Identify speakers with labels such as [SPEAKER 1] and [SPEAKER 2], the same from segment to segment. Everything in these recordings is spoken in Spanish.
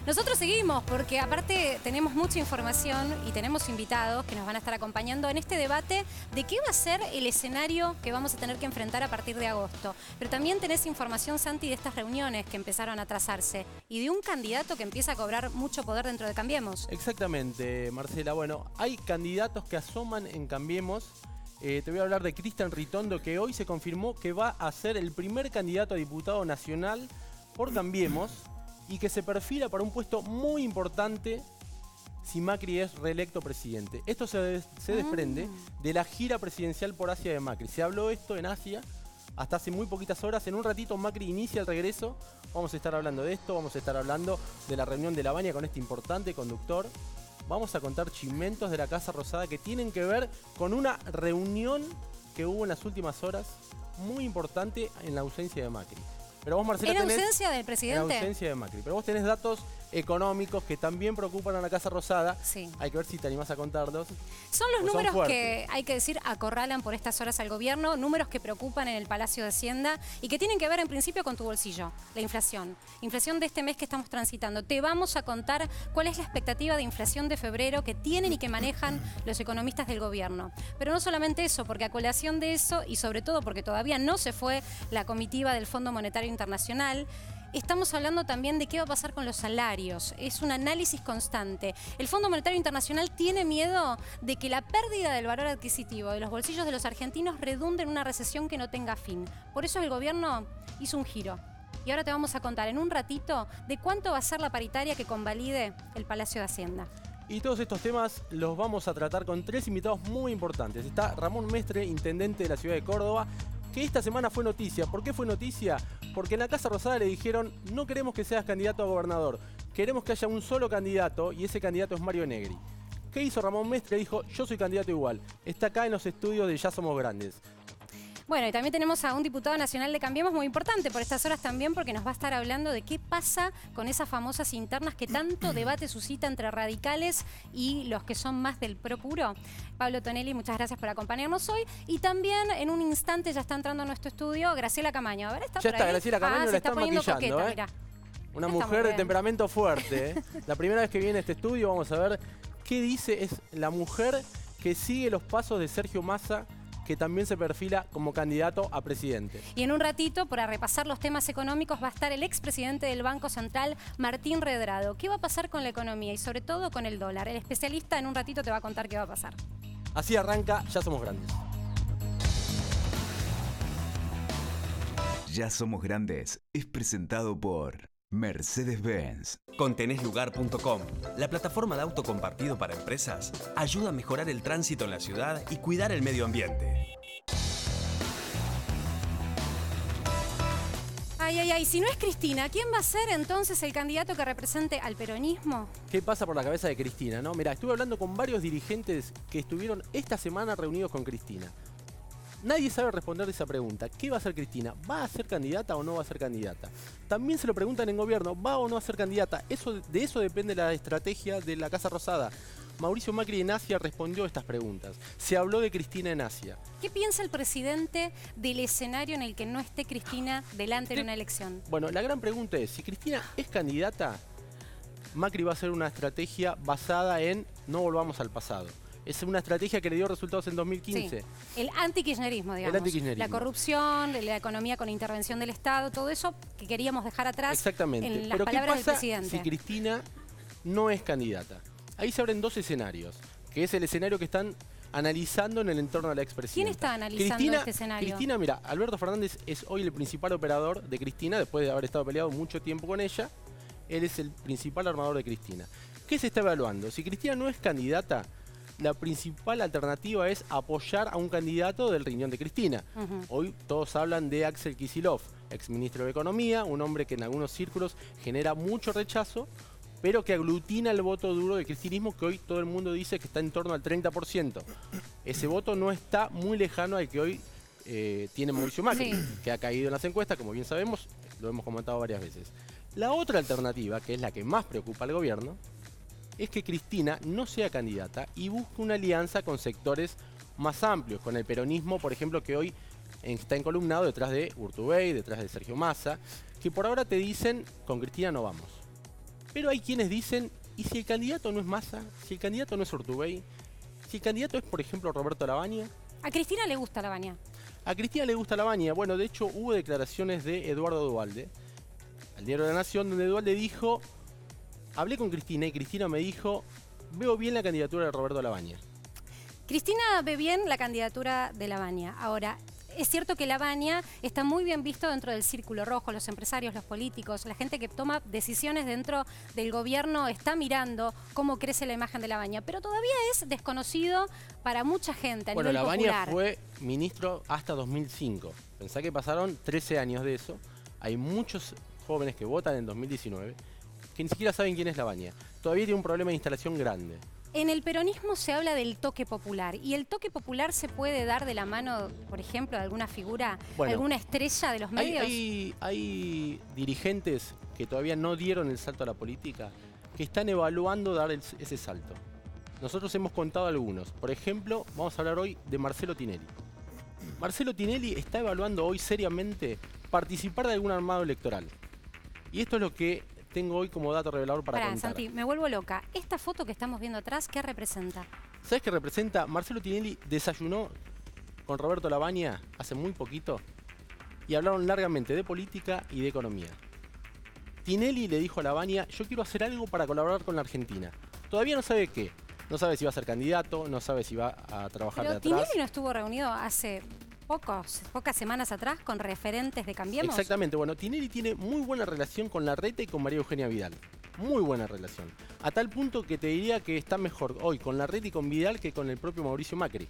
[SPEAKER 1] Nosotros seguimos porque aparte tenemos mucha información y tenemos invitados que nos van a estar acompañando en este debate de qué va a ser el escenario que vamos a tener que enfrentar a partir de agosto. Pero también tenés información, Santi, de estas reuniones que empezaron a trazarse y de un candidato que empieza a cobrar mucho poder dentro de Cambiemos.
[SPEAKER 2] Exactamente, Marcela. Bueno, hay candidatos que asoman en Cambiemos. Te voy a hablar de Cristian Ritondo, que hoy se confirmó que va a ser el primer candidato a diputado nacional por Cambiemos y que se perfila para un puesto muy importante si Macri es reelecto presidente. Esto se desprende de la gira presidencial por Asia de Macri. Se habló esto en Asia hasta hace muy poquitas horas. En un ratito Macri inicia el regreso. Vamos a estar hablando de esto, vamos a estar hablando de la reunión de La Baña con este importante conductor. Vamos a contar chimentos de la Casa Rosada que tienen que ver con una reunión que hubo en las últimas horas, muy importante en la ausencia de Macri. Pero vos, Marcela,
[SPEAKER 1] ¿En ausencia del presidente?
[SPEAKER 2] En ausencia de Macri. Pero vos tenés datos económicos que también preocupan a la Casa Rosada.
[SPEAKER 1] Sí.
[SPEAKER 2] Hay que ver si te animás a contarlos.
[SPEAKER 1] Son los números que, hay que decir, acorralan por estas horas al gobierno, números que preocupan en el Palacio de Hacienda y que tienen que ver en principio con tu bolsillo, la inflación. Inflación de este mes que estamos transitando. Te vamos a contar cuál es la expectativa de inflación de febrero que tienen y que manejan los economistas del gobierno. Pero no solamente eso, porque a colación de eso y sobre todo porque todavía no se fue la comitiva del Fondo Monetario Internacional, estamos hablando también de qué va a pasar con los salarios. Es un análisis constante. El Fondo Monetario Internacional tiene miedo de que la pérdida del valor adquisitivo de los bolsillos de los argentinos redunde en una recesión que no tenga fin. Por eso el gobierno hizo un giro. Y ahora te vamos a contar en un ratito de cuánto va a ser la paritaria que convalide el Palacio de Hacienda.
[SPEAKER 2] Y todos estos temas los vamos a tratar con tres invitados muy importantes. Está Ramón Mestre, intendente de la ciudad de Córdoba, que esta semana fue noticia. ¿Por qué fue noticia? Porque en la Casa Rosada le dijeron: no queremos que seas candidato a gobernador, queremos que haya un solo candidato y ese candidato es Mario Negri. ¿Qué hizo Ramón Mestre? Dijo: yo soy candidato igual. Está acá en los estudios de Ya Somos Grandes.
[SPEAKER 1] Bueno, y también tenemos a un diputado nacional de Cambiemos muy importante por estas horas también, porque nos va a estar hablando de qué pasa con esas famosas internas que tanto debate suscita entre radicales y los que son más del pro puro. Pablo Tonelli, muchas gracias por acompañarnos hoy. Y también en un instante ya está entrando a nuestro estudio Graciela Camaño. A ver, ¿está
[SPEAKER 2] ya
[SPEAKER 1] por
[SPEAKER 2] está,
[SPEAKER 1] ahí?
[SPEAKER 2] Graciela Camaño,
[SPEAKER 1] se
[SPEAKER 2] la
[SPEAKER 1] está
[SPEAKER 2] están
[SPEAKER 1] poniendo
[SPEAKER 2] maquillando,
[SPEAKER 1] coqueta, mirá.
[SPEAKER 2] Una
[SPEAKER 1] Está
[SPEAKER 2] mujer
[SPEAKER 1] muy
[SPEAKER 2] de
[SPEAKER 1] bien.
[SPEAKER 2] temperamento fuerte. La primera vez que viene a este estudio vamos a ver qué dice. Es la mujer que sigue los pasos de Sergio Massa, que también se perfila como candidato a presidente.
[SPEAKER 1] Y en un ratito, para repasar los temas económicos, va a estar el expresidente del Banco Central, Martín Redrado. ¿Qué va a pasar con la economía y sobre todo con el dólar? El especialista en un ratito te va a contar qué va a pasar.
[SPEAKER 2] Así arranca Ya Somos Grandes.
[SPEAKER 3] Ya Somos Grandes es presentado por Mercedes-Benz.
[SPEAKER 4] Conteneslugar.com, la plataforma de auto compartido para empresas, ayuda a mejorar el tránsito en la ciudad y cuidar el medio ambiente.
[SPEAKER 1] Ay, si no es Cristina, ¿quién va a ser entonces el candidato que represente al peronismo?
[SPEAKER 2] ¿Qué pasa por la cabeza de Cristina, no? Mirá, estuve hablando con varios dirigentes que estuvieron esta semana reunidos con Cristina. Nadie sabe responder esa pregunta. ¿Qué va a hacer Cristina? ¿Va a ser candidata o no va a ser candidata? También se lo preguntan en gobierno: ¿va o no a ser candidata? De eso depende la estrategia de la Casa Rosada. Mauricio Macri en Asia respondió estas preguntas. Se habló de Cristina en Asia.
[SPEAKER 1] ¿Qué piensa el presidente del escenario en el que no esté Cristina delante de una elección?
[SPEAKER 2] Bueno, la gran pregunta es: si Cristina es candidata, Macri va a hacer una estrategia basada en no volvamos al pasado. Es una estrategia que le dio resultados en 2015.
[SPEAKER 1] Sí, el antikirchnerismo, digamos.
[SPEAKER 2] El antikirchnerismo.
[SPEAKER 1] La corrupción, la economía con intervención del Estado, todo eso que queríamos dejar atrás.
[SPEAKER 2] Exactamente.
[SPEAKER 1] En las
[SPEAKER 2] Pero ¿qué
[SPEAKER 1] palabras del
[SPEAKER 2] pasa
[SPEAKER 1] presidente?
[SPEAKER 2] si Cristina no es candidata? Ahí se abren dos escenarios, que es el escenario que están analizando en el entorno de la expresidenta.
[SPEAKER 1] ¿Quién está analizando este escenario?
[SPEAKER 2] Cristina, mira, Alberto Fernández es hoy el principal operador de Cristina, después de haber estado peleado mucho tiempo con ella. Él es el principal armador de Cristina. ¿Qué se está evaluando? Si Cristina no es candidata, la principal alternativa es apoyar a un candidato del riñón de Cristina. Hoy todos hablan de Axel Kicillof, exministro de Economía, un hombre que en algunos círculos genera mucho rechazo, pero que aglutina el voto duro del cristinismo, que hoy todo el mundo dice que está en torno al 30%. Ese voto no está muy lejano al que hoy tiene Mauricio Macri, que ha caído en las encuestas, como bien sabemos, lo hemos comentado varias veces. La otra alternativa, que es la que más preocupa al gobierno, es que Cristina no sea candidata y busque una alianza con sectores más amplios, con el peronismo, por ejemplo, que hoy está encolumnado detrás de Urtubey, detrás de Sergio Massa, que por ahora te dicen: con Cristina no vamos. Pero hay quienes dicen, ¿y si el candidato no es Massa? ¿Si el candidato no es Urtubey? ¿Si el candidato es, por ejemplo, Roberto Lavagna?
[SPEAKER 1] A Cristina le gusta Lavagna.
[SPEAKER 2] A Cristina le gusta Lavagna. Bueno, de hecho hubo declaraciones de Eduardo Duhalde al Diario de la Nación, donde Duhalde dijo, hablé con Cristina y Cristina me dijo, veo bien la candidatura de Roberto Lavagna.
[SPEAKER 1] Cristina ve bien la candidatura de Lavagna. Ahora, es cierto que Lavagna está muy bien visto dentro del círculo rojo, los empresarios, los políticos, la gente que toma decisiones dentro del gobierno está mirando cómo crece la imagen de Lavagna, pero todavía es desconocido para mucha gente a nivel popular.
[SPEAKER 2] Bueno, Lavagna fue ministro hasta 2005. Pensá que pasaron 13 años de eso. Hay muchos jóvenes que votan en 2019 que ni siquiera saben quién es Lavagna. Todavía tiene un problema de instalación grande.
[SPEAKER 1] En el peronismo se habla del toque popular y el toque popular se puede dar de la mano, por ejemplo, de alguna figura, alguna estrella de los medios.
[SPEAKER 2] Hay dirigentes que todavía no dieron el salto a la política que están evaluando dar ese salto. Nosotros hemos contado algunos. Por ejemplo, vamos a hablar hoy de Marcelo Tinelli. Marcelo Tinelli está evaluando hoy seriamente participar de algún armado electoral. Y esto es lo que tengo hoy como dato revelador para contar.
[SPEAKER 1] Santi, me vuelvo loca. Esta foto que estamos viendo atrás, ¿qué representa?
[SPEAKER 2] ¿Sabes qué representa? Marcelo Tinelli desayunó con Roberto Lavagna hace muy poquito y hablaron largamente de política y de economía. Tinelli le dijo a Lavagna, yo quiero hacer algo para colaborar con la Argentina. Todavía no sabe qué. No sabe si va a ser candidato, no sabe si va a trabajar de atrás.
[SPEAKER 1] Pero Tinelli no estuvo reunido hace pocas semanas atrás con referentes de Cambiemos.
[SPEAKER 2] Exactamente. Bueno, Tinelli tiene muy buena relación con Larreta y con María Eugenia Vidal. Muy buena relación. A tal punto que te diría que está mejor hoy con Larreta y con Vidal que con el propio Mauricio Macri.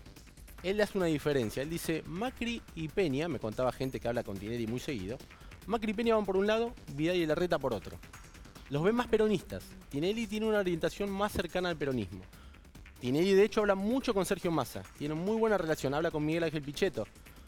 [SPEAKER 2] Él hace una diferencia. Él dice, Macri y Peña, me contaba gente que habla con Tinelli muy seguido, Macri y Peña van por un lado, Vidal y Larreta por otro. Los ven más peronistas. Tinelli tiene una orientación más cercana al peronismo. Tinelli, de hecho, habla mucho con Sergio Massa. Tiene muy buena relación. Habla con Miguel Ángel Pichetto.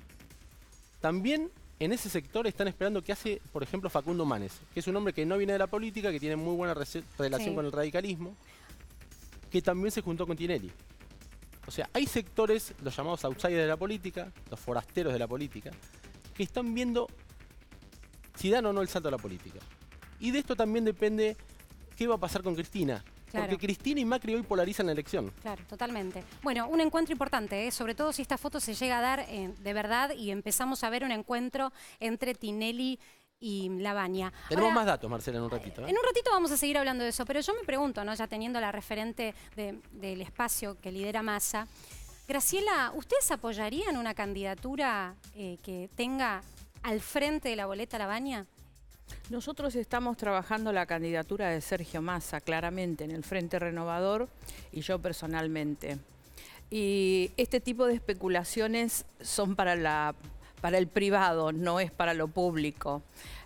[SPEAKER 2] También en ese sector están esperando qué hace, por ejemplo, Facundo Manes, que es un hombre que no viene de la política, que tiene muy buena relación con el radicalismo, que también se juntó con Tinelli. O sea, hay sectores, los llamados outsiders de la política, los forasteros de la política, que están viendo si dan o no el salto a la política. Y de esto también depende qué va a pasar con Cristina. Claro. Porque Cristina y Macri hoy polarizan la elección.
[SPEAKER 1] Claro, totalmente. Bueno, un encuentro importante, sobre todo si esta foto se llega a dar de verdad y empezamos a ver un encuentro entre Tinelli y Lavagna.
[SPEAKER 2] Tenemos más datos, Marcela, en un ratito.
[SPEAKER 1] En un ratito vamos a seguir hablando de eso, pero yo me pregunto, ¿no? Ya teniendo la referente del espacio que lidera Massa, Graciela, ¿ustedes apoyarían una candidatura que tenga al frente de la boleta Lavagna?
[SPEAKER 5] Nosotros estamos trabajando la candidatura de Sergio Massa, claramente, en el Frente Renovador y yo personalmente. Y este tipo de especulaciones son para el privado, no es para lo público.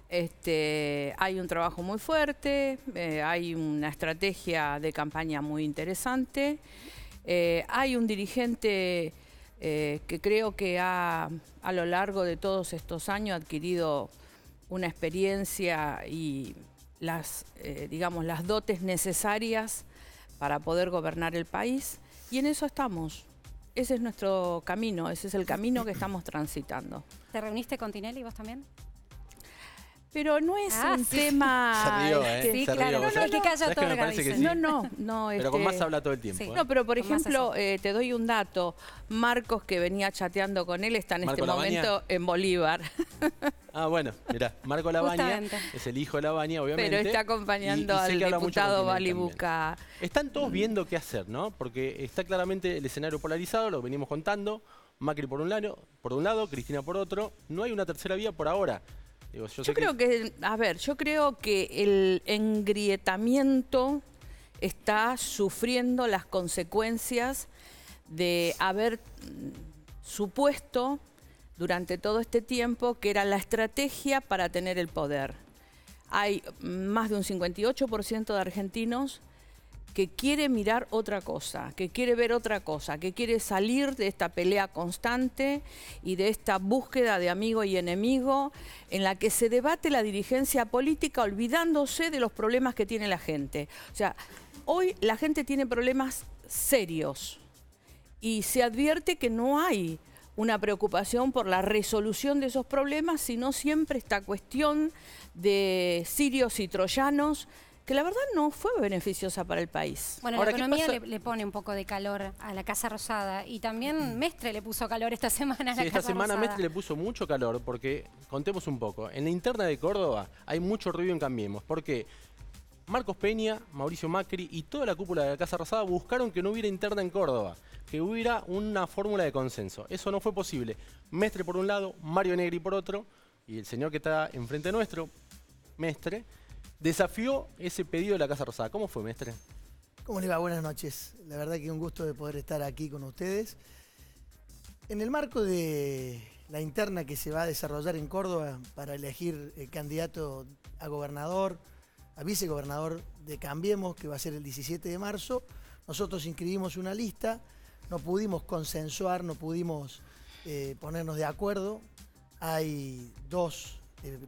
[SPEAKER 5] Hay un trabajo muy fuerte, hay una estrategia de campaña muy interesante, hay un dirigente que creo que a lo largo de todos estos años ha adquirido una experiencia y digamos, las dotes necesarias para poder gobernar el país, y en eso estamos. Ese es nuestro camino, ese es el camino que estamos transitando.
[SPEAKER 1] ¿Te reuniste con Tinelli vos también?
[SPEAKER 5] Pero no es un tema...
[SPEAKER 2] Se rió, ¿eh?
[SPEAKER 1] Sí,
[SPEAKER 2] se
[SPEAKER 1] claro.
[SPEAKER 2] rió.
[SPEAKER 1] El que calla otorga, dice.
[SPEAKER 2] Sí.
[SPEAKER 5] No.
[SPEAKER 2] Pero con Massa habla todo el tiempo.
[SPEAKER 1] Sí.
[SPEAKER 5] No, pero por ejemplo, te doy un dato. Marcos, que venía chateando con él, está en este momento en Bolívar.
[SPEAKER 2] Ah, bueno, mirá, Marco Lavagna es el hijo de Lavagna, obviamente.
[SPEAKER 5] Pero está acompañando al diputado Balibuca.
[SPEAKER 2] Están todos viendo qué hacer, ¿no? Porque está claramente el escenario polarizado, lo venimos contando. Macri por un lado, Cristina por otro. No hay una tercera vía por ahora. Digo, yo creo
[SPEAKER 5] que el engrietamiento está sufriendo las consecuencias de haber supuesto durante todo este tiempo que era la estrategia para tener el poder. Hay más de un 58% de argentinos que quiere mirar otra cosa, que quiere ver otra cosa, que quiere salir de esta pelea constante y de esta búsqueda de amigo y enemigo en la que se debate la dirigencia política olvidándose de los problemas que tiene la gente. O sea, hoy la gente tiene problemas serios y se advierte que no hay una preocupación por la resolución de esos problemas, sino siempre esta cuestión de sirios y troyanos que la verdad no fue beneficiosa para el país.
[SPEAKER 1] Bueno,
[SPEAKER 2] Ahora,
[SPEAKER 1] la
[SPEAKER 2] ¿qué
[SPEAKER 1] economía
[SPEAKER 2] pasa?
[SPEAKER 1] le pone un poco de calor a la Casa Rosada y también Mestre le puso calor esta semana a la
[SPEAKER 2] Sí, esta
[SPEAKER 1] Casa
[SPEAKER 2] semana
[SPEAKER 1] Rosada.
[SPEAKER 2] Mestre le puso mucho calor porque, contemos un poco, en la interna de Córdoba hay mucho ruido en Cambiemos, porque Marcos Peña, Mauricio Macri y toda la cúpula de la Casa Rosada buscaron que no hubiera interna en Córdoba, que hubiera una fórmula de consenso. Eso no fue posible. Mestre por un lado, Mario Negri por otro, y el señor que está enfrente nuestro, Mestre, desafió ese pedido de la Casa Rosada. ¿Cómo fue, Mestre?
[SPEAKER 6] ¿Cómo le va? Buenas noches. La verdad que un gusto de poder estar aquí con ustedes. En el marco de la interna que se va a desarrollar en Córdoba para elegir el candidato a gobernador, a vicegobernador de Cambiemos, que va a ser el 17 de marzo, nosotros inscribimos una lista, no pudimos consensuar, no pudimos ponernos de acuerdo. Hay dos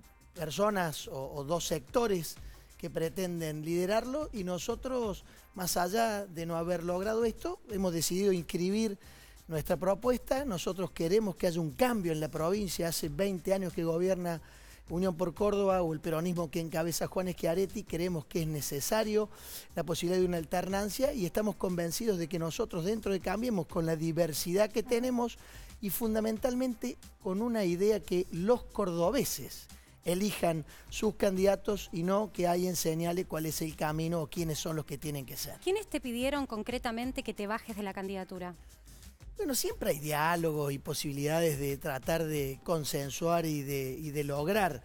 [SPEAKER 6] personas o dos sectores que pretenden liderarlo y nosotros, más allá de no haber logrado esto, hemos decidido inscribir nuestra propuesta. Nosotros queremos que haya un cambio en la provincia. Hace 20 años que gobierna Unión por Córdoba o el peronismo que encabeza Juan Schiaretti. Creemos que es necesario la posibilidad de una alternancia y estamos convencidos de que nosotros dentro de Cambiemos, con la diversidad que tenemos y fundamentalmente con una idea que los cordobeses elijan sus candidatos y no que alguien señale cuál es el camino o quiénes son los que tienen que ser.
[SPEAKER 1] ¿Quiénes te pidieron concretamente que te bajes de la candidatura?
[SPEAKER 6] Bueno, siempre hay diálogos y posibilidades de tratar de consensuar y de lograr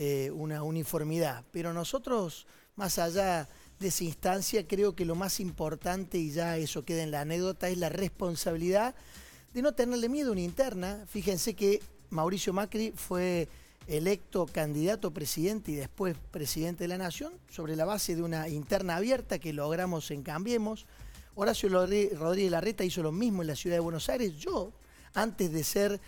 [SPEAKER 6] una uniformidad, pero nosotros, más allá de esa instancia, creo que lo más importante, y ya eso queda en la anécdota, es la responsabilidad de no tenerle miedo a una interna. Fíjense que Mauricio Macri fue electo candidato presidente y después presidente de la Nación sobre la base de una interna abierta que logramos en Cambiemos. Horacio Rodríguez Larreta hizo lo mismo en la ciudad de Buenos Aires. Yo, antes de ser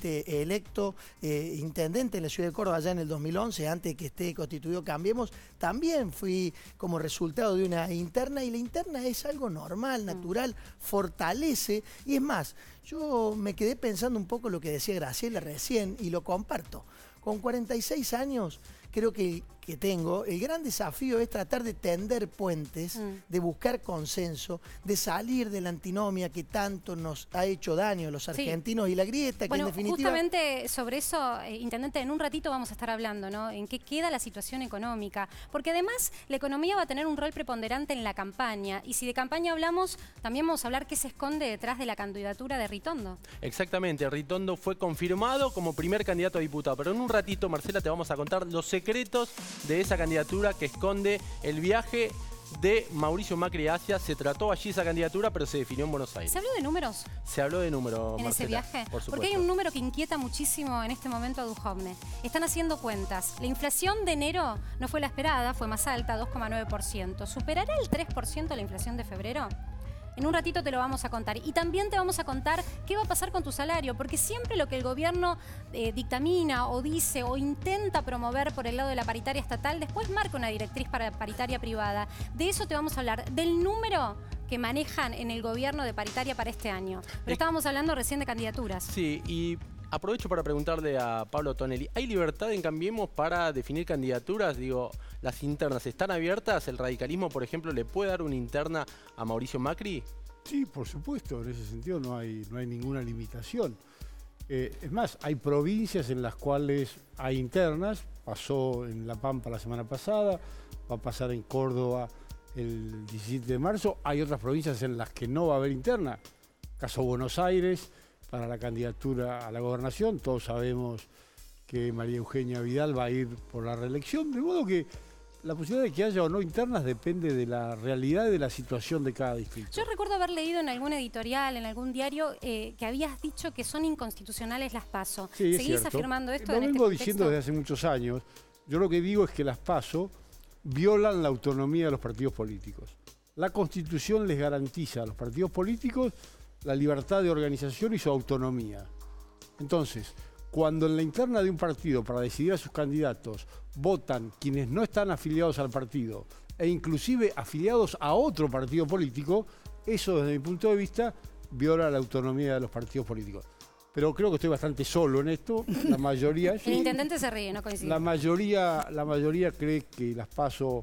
[SPEAKER 6] electo intendente en la ciudad de Córdoba allá en el 2011, antes de que esté constituido Cambiemos, también fui como resultado de una interna, y la interna es algo normal, natural, fortalece. Y es más, yo me quedé pensando un poco lo que decía Graciela recién y lo comparto. Con 46 años creo que tengo, el gran desafío es tratar de tender puentes, de buscar consenso, de salir de la antinomia que tanto nos ha hecho daño a los argentinos y la grieta, que
[SPEAKER 1] Bueno,
[SPEAKER 6] en definitiva...
[SPEAKER 1] justamente sobre eso, Intendente, en un ratito vamos a estar hablando, ¿no? En qué queda la situación económica, porque además la economía va a tener un rol preponderante en la campaña, y si de campaña hablamos, también vamos a hablar qué se esconde detrás de la candidatura de Ritondo. Exactamente,
[SPEAKER 2] Ritondo fue confirmado como primer candidato a diputado, pero en un ratito, Marcela, te vamos a contar los secretos de esa candidatura que esconde el viaje de Mauricio Macri a Asia. Se trató allí esa candidatura, pero se definió en Buenos Aires.
[SPEAKER 1] ¿Se habló de números?
[SPEAKER 2] Se habló de números,
[SPEAKER 1] ¿En
[SPEAKER 2] Marcela,
[SPEAKER 1] ese viaje?
[SPEAKER 2] por supuesto.
[SPEAKER 1] Porque hay un número que inquieta muchísimo en este momento a Duhovne. Están haciendo cuentas. La inflación de enero no fue la esperada, fue más alta, 2,9%. ¿Superará el 3% la inflación de febrero? En un ratito te lo vamos a contar. Y también te vamos a contar qué va a pasar con tu salario, porque siempre lo que el gobierno dictamina o dice o intenta promover por el lado de la paritaria estatal, después marca una directriz para paritaria privada. De eso te vamos a hablar, del número que manejan en el gobierno de paritaria para este año. Pero estábamos hablando recién de candidaturas.
[SPEAKER 2] Sí, y aprovecho para preguntarle a Pablo Tonelli, ¿hay libertad en Cambiemos para definir candidaturas? Digo, ¿las internas están abiertas? ¿El radicalismo, por ejemplo, le puede dar una interna a Mauricio Macri?
[SPEAKER 7] Sí, por supuesto, en ese sentido no hay ninguna limitación. Es más, hay provincias en las cuales hay internas, pasó en La Pampa la semana pasada, va a pasar en Córdoba el 17 de marzo, hay otras provincias en las que no va a haber interna, caso Buenos Aires, para la candidatura a la gobernación, todos sabemos que María Eugenia Vidal va a ir por la reelección, de modo que la posibilidad de que haya o no internas depende de la realidad y de la situación de cada distrito.
[SPEAKER 1] Yo recuerdo haber leído en algún editorial, en algún diario, que habías dicho que son inconstitucionales las PASO.
[SPEAKER 7] Sí,
[SPEAKER 1] ¿Seguís afirmando esto?
[SPEAKER 7] Lo vengo diciendo desde hace muchos años. Yo lo que digo es que las PASO violan la autonomía de los partidos políticos. La Constitución les garantiza a los partidos políticos la libertad de organización y su autonomía. Entonces, cuando en la interna de un partido para decidir a sus candidatos votan quienes no están afiliados al partido e inclusive afiliados a otro partido político, eso desde mi punto de vista viola la autonomía de los partidos políticos. Pero creo que estoy bastante solo en esto, la mayoría...
[SPEAKER 1] El intendente se ríe, no coincide.
[SPEAKER 7] La mayoría cree que las PASO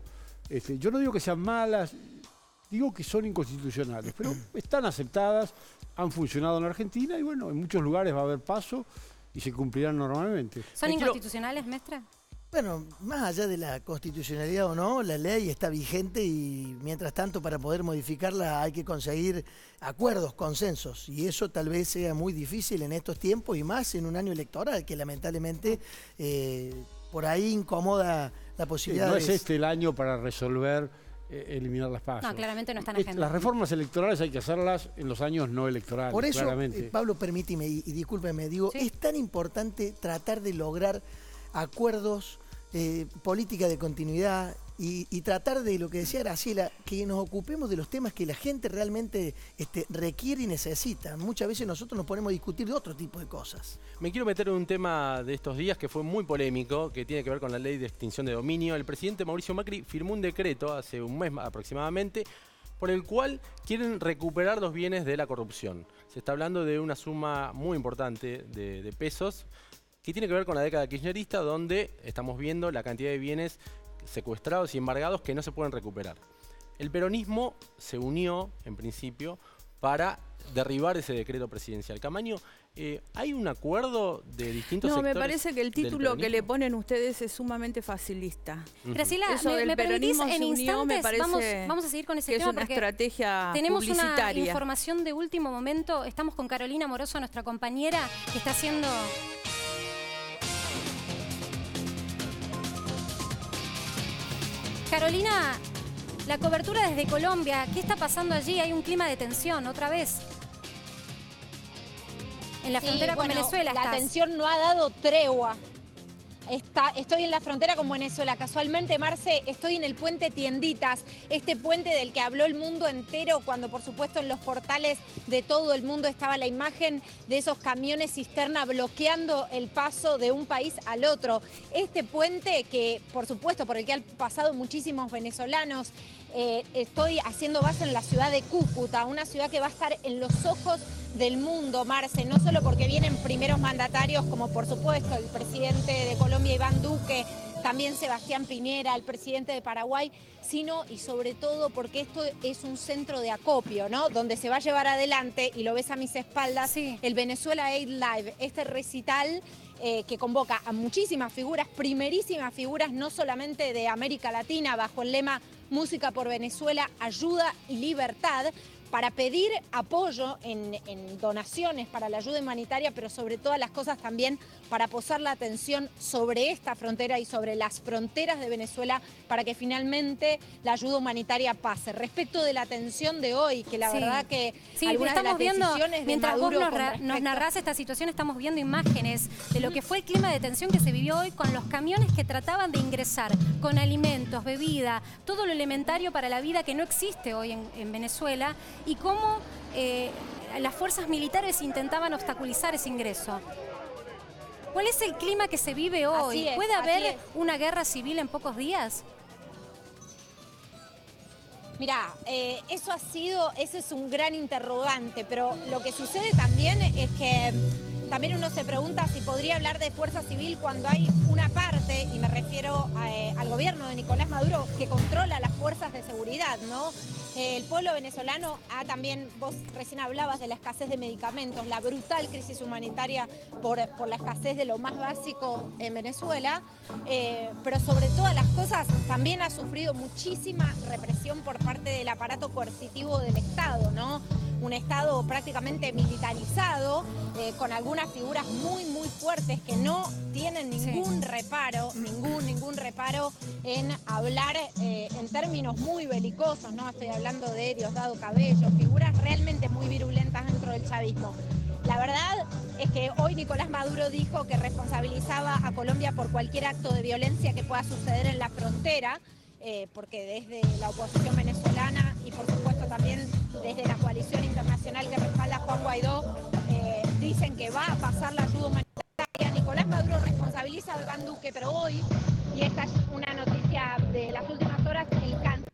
[SPEAKER 7] Yo no digo que sean malas, digo que son inconstitucionales, pero están aceptadas, han funcionado en Argentina y bueno, en muchos lugares va a haber paso y se cumplirán normalmente.
[SPEAKER 1] ¿Son inconstitucionales, maestra?
[SPEAKER 6] Bueno, más allá de la constitucionalidad o no, la ley está vigente y mientras tanto para poder modificarla hay que conseguir acuerdos, consensos. Y eso tal vez sea muy difícil en estos tiempos y más en un año electoral que lamentablemente por ahí incomoda la posibilidad
[SPEAKER 7] no es este el año para resolver eliminar las PASO.
[SPEAKER 1] No, claramente no están en agenda.
[SPEAKER 7] Las reformas electorales hay que hacerlas en los años no electorales.
[SPEAKER 6] Por eso,
[SPEAKER 7] claramente.
[SPEAKER 6] Pablo, permíteme y discúlpeme, digo,
[SPEAKER 1] Sí.
[SPEAKER 6] es tan importante tratar de lograr acuerdos, política de continuidad y tratar de lo que decía Graciela, que nos ocupemos de los temas que la gente realmente requiere y necesita. Muchas veces nosotros nos ponemos a discutir de otro tipo de cosas.
[SPEAKER 2] Me quiero meter en un tema de estos días que fue muy polémico, que tiene que ver con la ley de extinción de dominio. El presidente Mauricio Macri firmó un decreto hace un mes aproximadamente por el cual quieren recuperar los bienes de la corrupción. Se está hablando de una suma muy importante de pesos que tiene que ver con la década kirchnerista, donde estamos viendo la cantidad de bienes secuestrados y embargados que no se pueden recuperar. El peronismo se unió, en principio, para derribar ese decreto presidencial. Camaño, ¿hay un acuerdo de distintos sectores?
[SPEAKER 5] No, me parece que el
[SPEAKER 2] del
[SPEAKER 5] título que le
[SPEAKER 2] peronismo?
[SPEAKER 5] ponen ustedes es sumamente facilista.
[SPEAKER 1] Graciela,
[SPEAKER 5] Eso del
[SPEAKER 1] ¿me permitís
[SPEAKER 5] peronismo
[SPEAKER 1] en
[SPEAKER 5] se unió, me
[SPEAKER 1] instantes?
[SPEAKER 5] parece
[SPEAKER 1] Vamos a seguir con ese
[SPEAKER 5] que es
[SPEAKER 1] tema
[SPEAKER 5] una
[SPEAKER 1] porque
[SPEAKER 5] estrategia
[SPEAKER 1] tenemos una
[SPEAKER 5] publicitaria.
[SPEAKER 1] información de último momento. Estamos con Carolina Moroso, nuestra compañera, que está haciendo... Carolina, la cobertura desde Colombia, ¿qué está pasando allí? Hay un clima de tensión, otra vez. En la frontera con Venezuela
[SPEAKER 8] La
[SPEAKER 1] estás.
[SPEAKER 8] tensión no ha dado tregua. Estoy en la frontera con Venezuela. Casualmente, Marce, estoy en el puente Tienditas, este puente del que habló el mundo entero cuando, por supuesto, en los portales de todo el mundo estaba la imagen de esos camiones cisterna bloqueando el paso de un país al otro. Este puente que, por supuesto, por el que han pasado muchísimos venezolanos, estoy haciendo base en la ciudad de Cúcuta, una ciudad que va a estar en los ojos del mundo, Marce, no solo porque vienen primeros mandatarios como por supuesto el presidente de Colombia, Iván Duque, también Sebastián Piñera, el presidente de Paraguay, sino y sobre todo porque esto es un centro de acopio, ¿no? Donde se va a llevar adelante, y lo ves a mis espaldas,
[SPEAKER 1] Sí.
[SPEAKER 8] el Venezuela Aid Live, este recital que convoca a muchísimas figuras, primerísimas figuras, no solamente de América Latina, bajo el lema Música por Venezuela, Ayuda y Libertad, para pedir apoyo en donaciones para la ayuda humanitaria, pero sobre todas las cosas también para posar la atención sobre esta frontera y sobre las fronteras de Venezuela para que finalmente la ayuda humanitaria pase. Respecto de la tensión de hoy, que la
[SPEAKER 1] Sí.
[SPEAKER 8] verdad que
[SPEAKER 1] Sí,
[SPEAKER 8] algunas de
[SPEAKER 1] estamos
[SPEAKER 8] las
[SPEAKER 1] viendo,
[SPEAKER 8] decisiones de
[SPEAKER 1] mientras
[SPEAKER 8] Maduro
[SPEAKER 1] vos
[SPEAKER 8] con
[SPEAKER 1] nos
[SPEAKER 8] respecto-
[SPEAKER 1] narrás esta situación, estamos viendo imágenes de lo que fue el clima de tensión que se vivió hoy con los camiones que trataban de ingresar con alimentos, bebida, todo lo elementario para la vida que no existe hoy en Venezuela, y cómo las fuerzas militares intentaban obstaculizar ese ingreso. ¿Cuál es el clima que se vive hoy?
[SPEAKER 8] Así es,
[SPEAKER 1] ¿Puede
[SPEAKER 8] así
[SPEAKER 1] haber
[SPEAKER 8] es.
[SPEAKER 1] una guerra civil en pocos días?
[SPEAKER 8] Mirá, ese es un gran interrogante, pero lo que sucede también es que también uno se pregunta si podría hablar de fuerza civil cuando hay una parte, y me refiero al gobierno de Nicolás Maduro, que controla las fuerzas de seguridad, ¿no? El pueblo venezolano también, vos recién hablabas de la escasez de medicamentos, la brutal crisis humanitaria por la escasez de lo más básico en Venezuela, pero sobre todas las cosas también ha sufrido muchísima represión por parte del aparato coercitivo del Estado, ¿no? Un Estado prácticamente militarizado, con algunas figuras muy, muy fuertes que no tienen ningún reparo, ningún reparo en hablar en términos muy belicosos, ¿no? Estoy hablando de Diosdado Cabello, figuras realmente muy virulentas dentro del chavismo. La verdad es que hoy Nicolás Maduro dijo que responsabilizaba a Colombia por cualquier acto de violencia que pueda suceder en la frontera, porque desde la oposición venezolana y por supuesto también desde la coalición internacional que respalda a Juan Guaidó, dicen que va a pasar la ayuda humanitaria. Nicolás Maduro responsabiliza a Iván Duque, pero hoy, y esta es una noticia de las últimas horas, el cáncer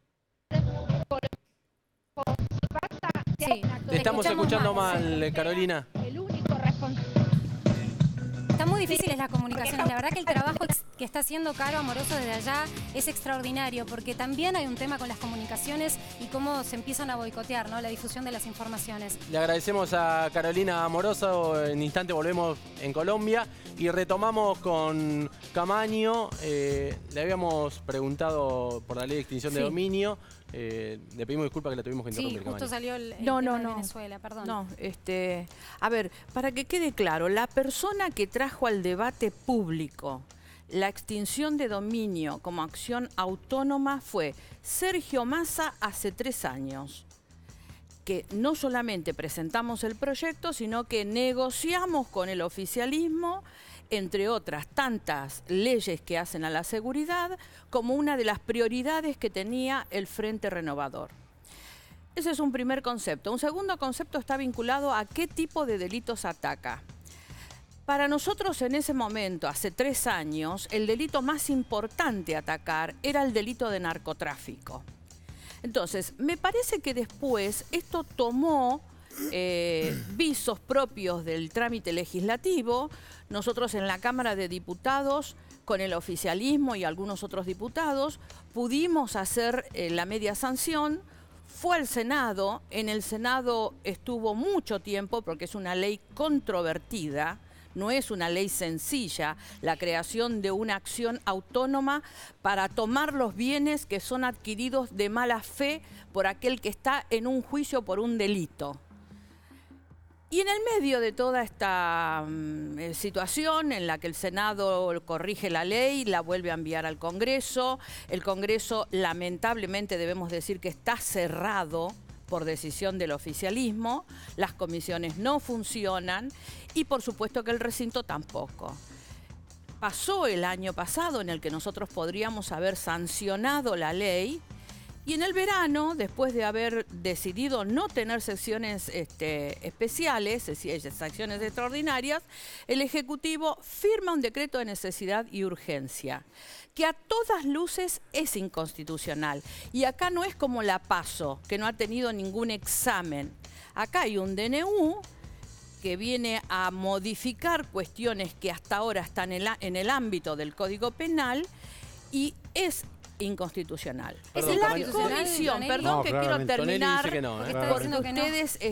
[SPEAKER 1] Sí.
[SPEAKER 2] Te estamos escuchando
[SPEAKER 1] mal,
[SPEAKER 2] mal, Carolina.
[SPEAKER 8] el único responsable.
[SPEAKER 1] Están muy difíciles las comunicaciones. La verdad que el trabajo que que está haciendo Caro Amoroso desde allá es extraordinario, porque también hay un tema con las comunicaciones y cómo se empiezan a boicotear, ¿no?, la difusión de las informaciones.
[SPEAKER 2] Le agradecemos a Carolina Amoroso. En instante volvemos en Colombia y retomamos con Camaño. Le habíamos preguntado por la ley de extinción de dominio. Le pedimos disculpas que la tuvimos que interrumpir.
[SPEAKER 1] Sí, justo salió el
[SPEAKER 5] No,
[SPEAKER 1] tema de Venezuela, perdón.
[SPEAKER 5] No, a ver, para que quede claro, la persona que trajo al debate público la extinción de dominio como acción autónoma fue Sergio Massa hace 3 años. Que no solamente presentamos el proyecto, sino que negociamos con el oficialismo, entre otras tantas leyes que hacen a la seguridad, como una de las prioridades que tenía el Frente Renovador. Ese es un primer concepto. Un segundo concepto está vinculado a qué tipo de delitos ataca. Para nosotros en ese momento, hace 3 años, el delito más importante a atacar era el delito de narcotráfico. Entonces, me parece que después esto tomó visos propios del trámite legislativo. Nosotros en la Cámara de Diputados, con el oficialismo y algunos otros diputados, pudimos hacer la media sanción. Fue al Senado. En el Senado estuvo mucho tiempo porque es una ley controvertida. No es una ley sencilla, la creación de una acción autónoma para tomar los bienes que son adquiridos de mala fe por aquel que está en un juicio por un delito. Y en el medio de toda esta situación en la que el Senado corrige la ley, la vuelve a enviar al Congreso, el Congreso lamentablemente debemos decir que está cerrado por decisión del oficialismo, las comisiones no funcionan y por supuesto que el recinto tampoco. Pasó el año pasado en el que nosotros podríamos haber sancionado la ley y en el verano, después de haber decidido no tener sesiones especiales, sesiones extraordinarias, el Ejecutivo firma un decreto de necesidad y urgencia que a todas luces es inconstitucional. Y acá no es como la PASO, que no ha tenido ningún examen. Acá hay un DNU que viene a modificar cuestiones que hasta ahora están en el ámbito del Código Penal y es inconstitucional.
[SPEAKER 2] Perdón,
[SPEAKER 5] Es la
[SPEAKER 2] Camaño.
[SPEAKER 5] comisión, perdón
[SPEAKER 7] No,
[SPEAKER 5] que quiero
[SPEAKER 7] claramente.
[SPEAKER 5] terminar,
[SPEAKER 2] Tonelli dice que no,
[SPEAKER 1] Está
[SPEAKER 5] porque
[SPEAKER 1] diciendo que no.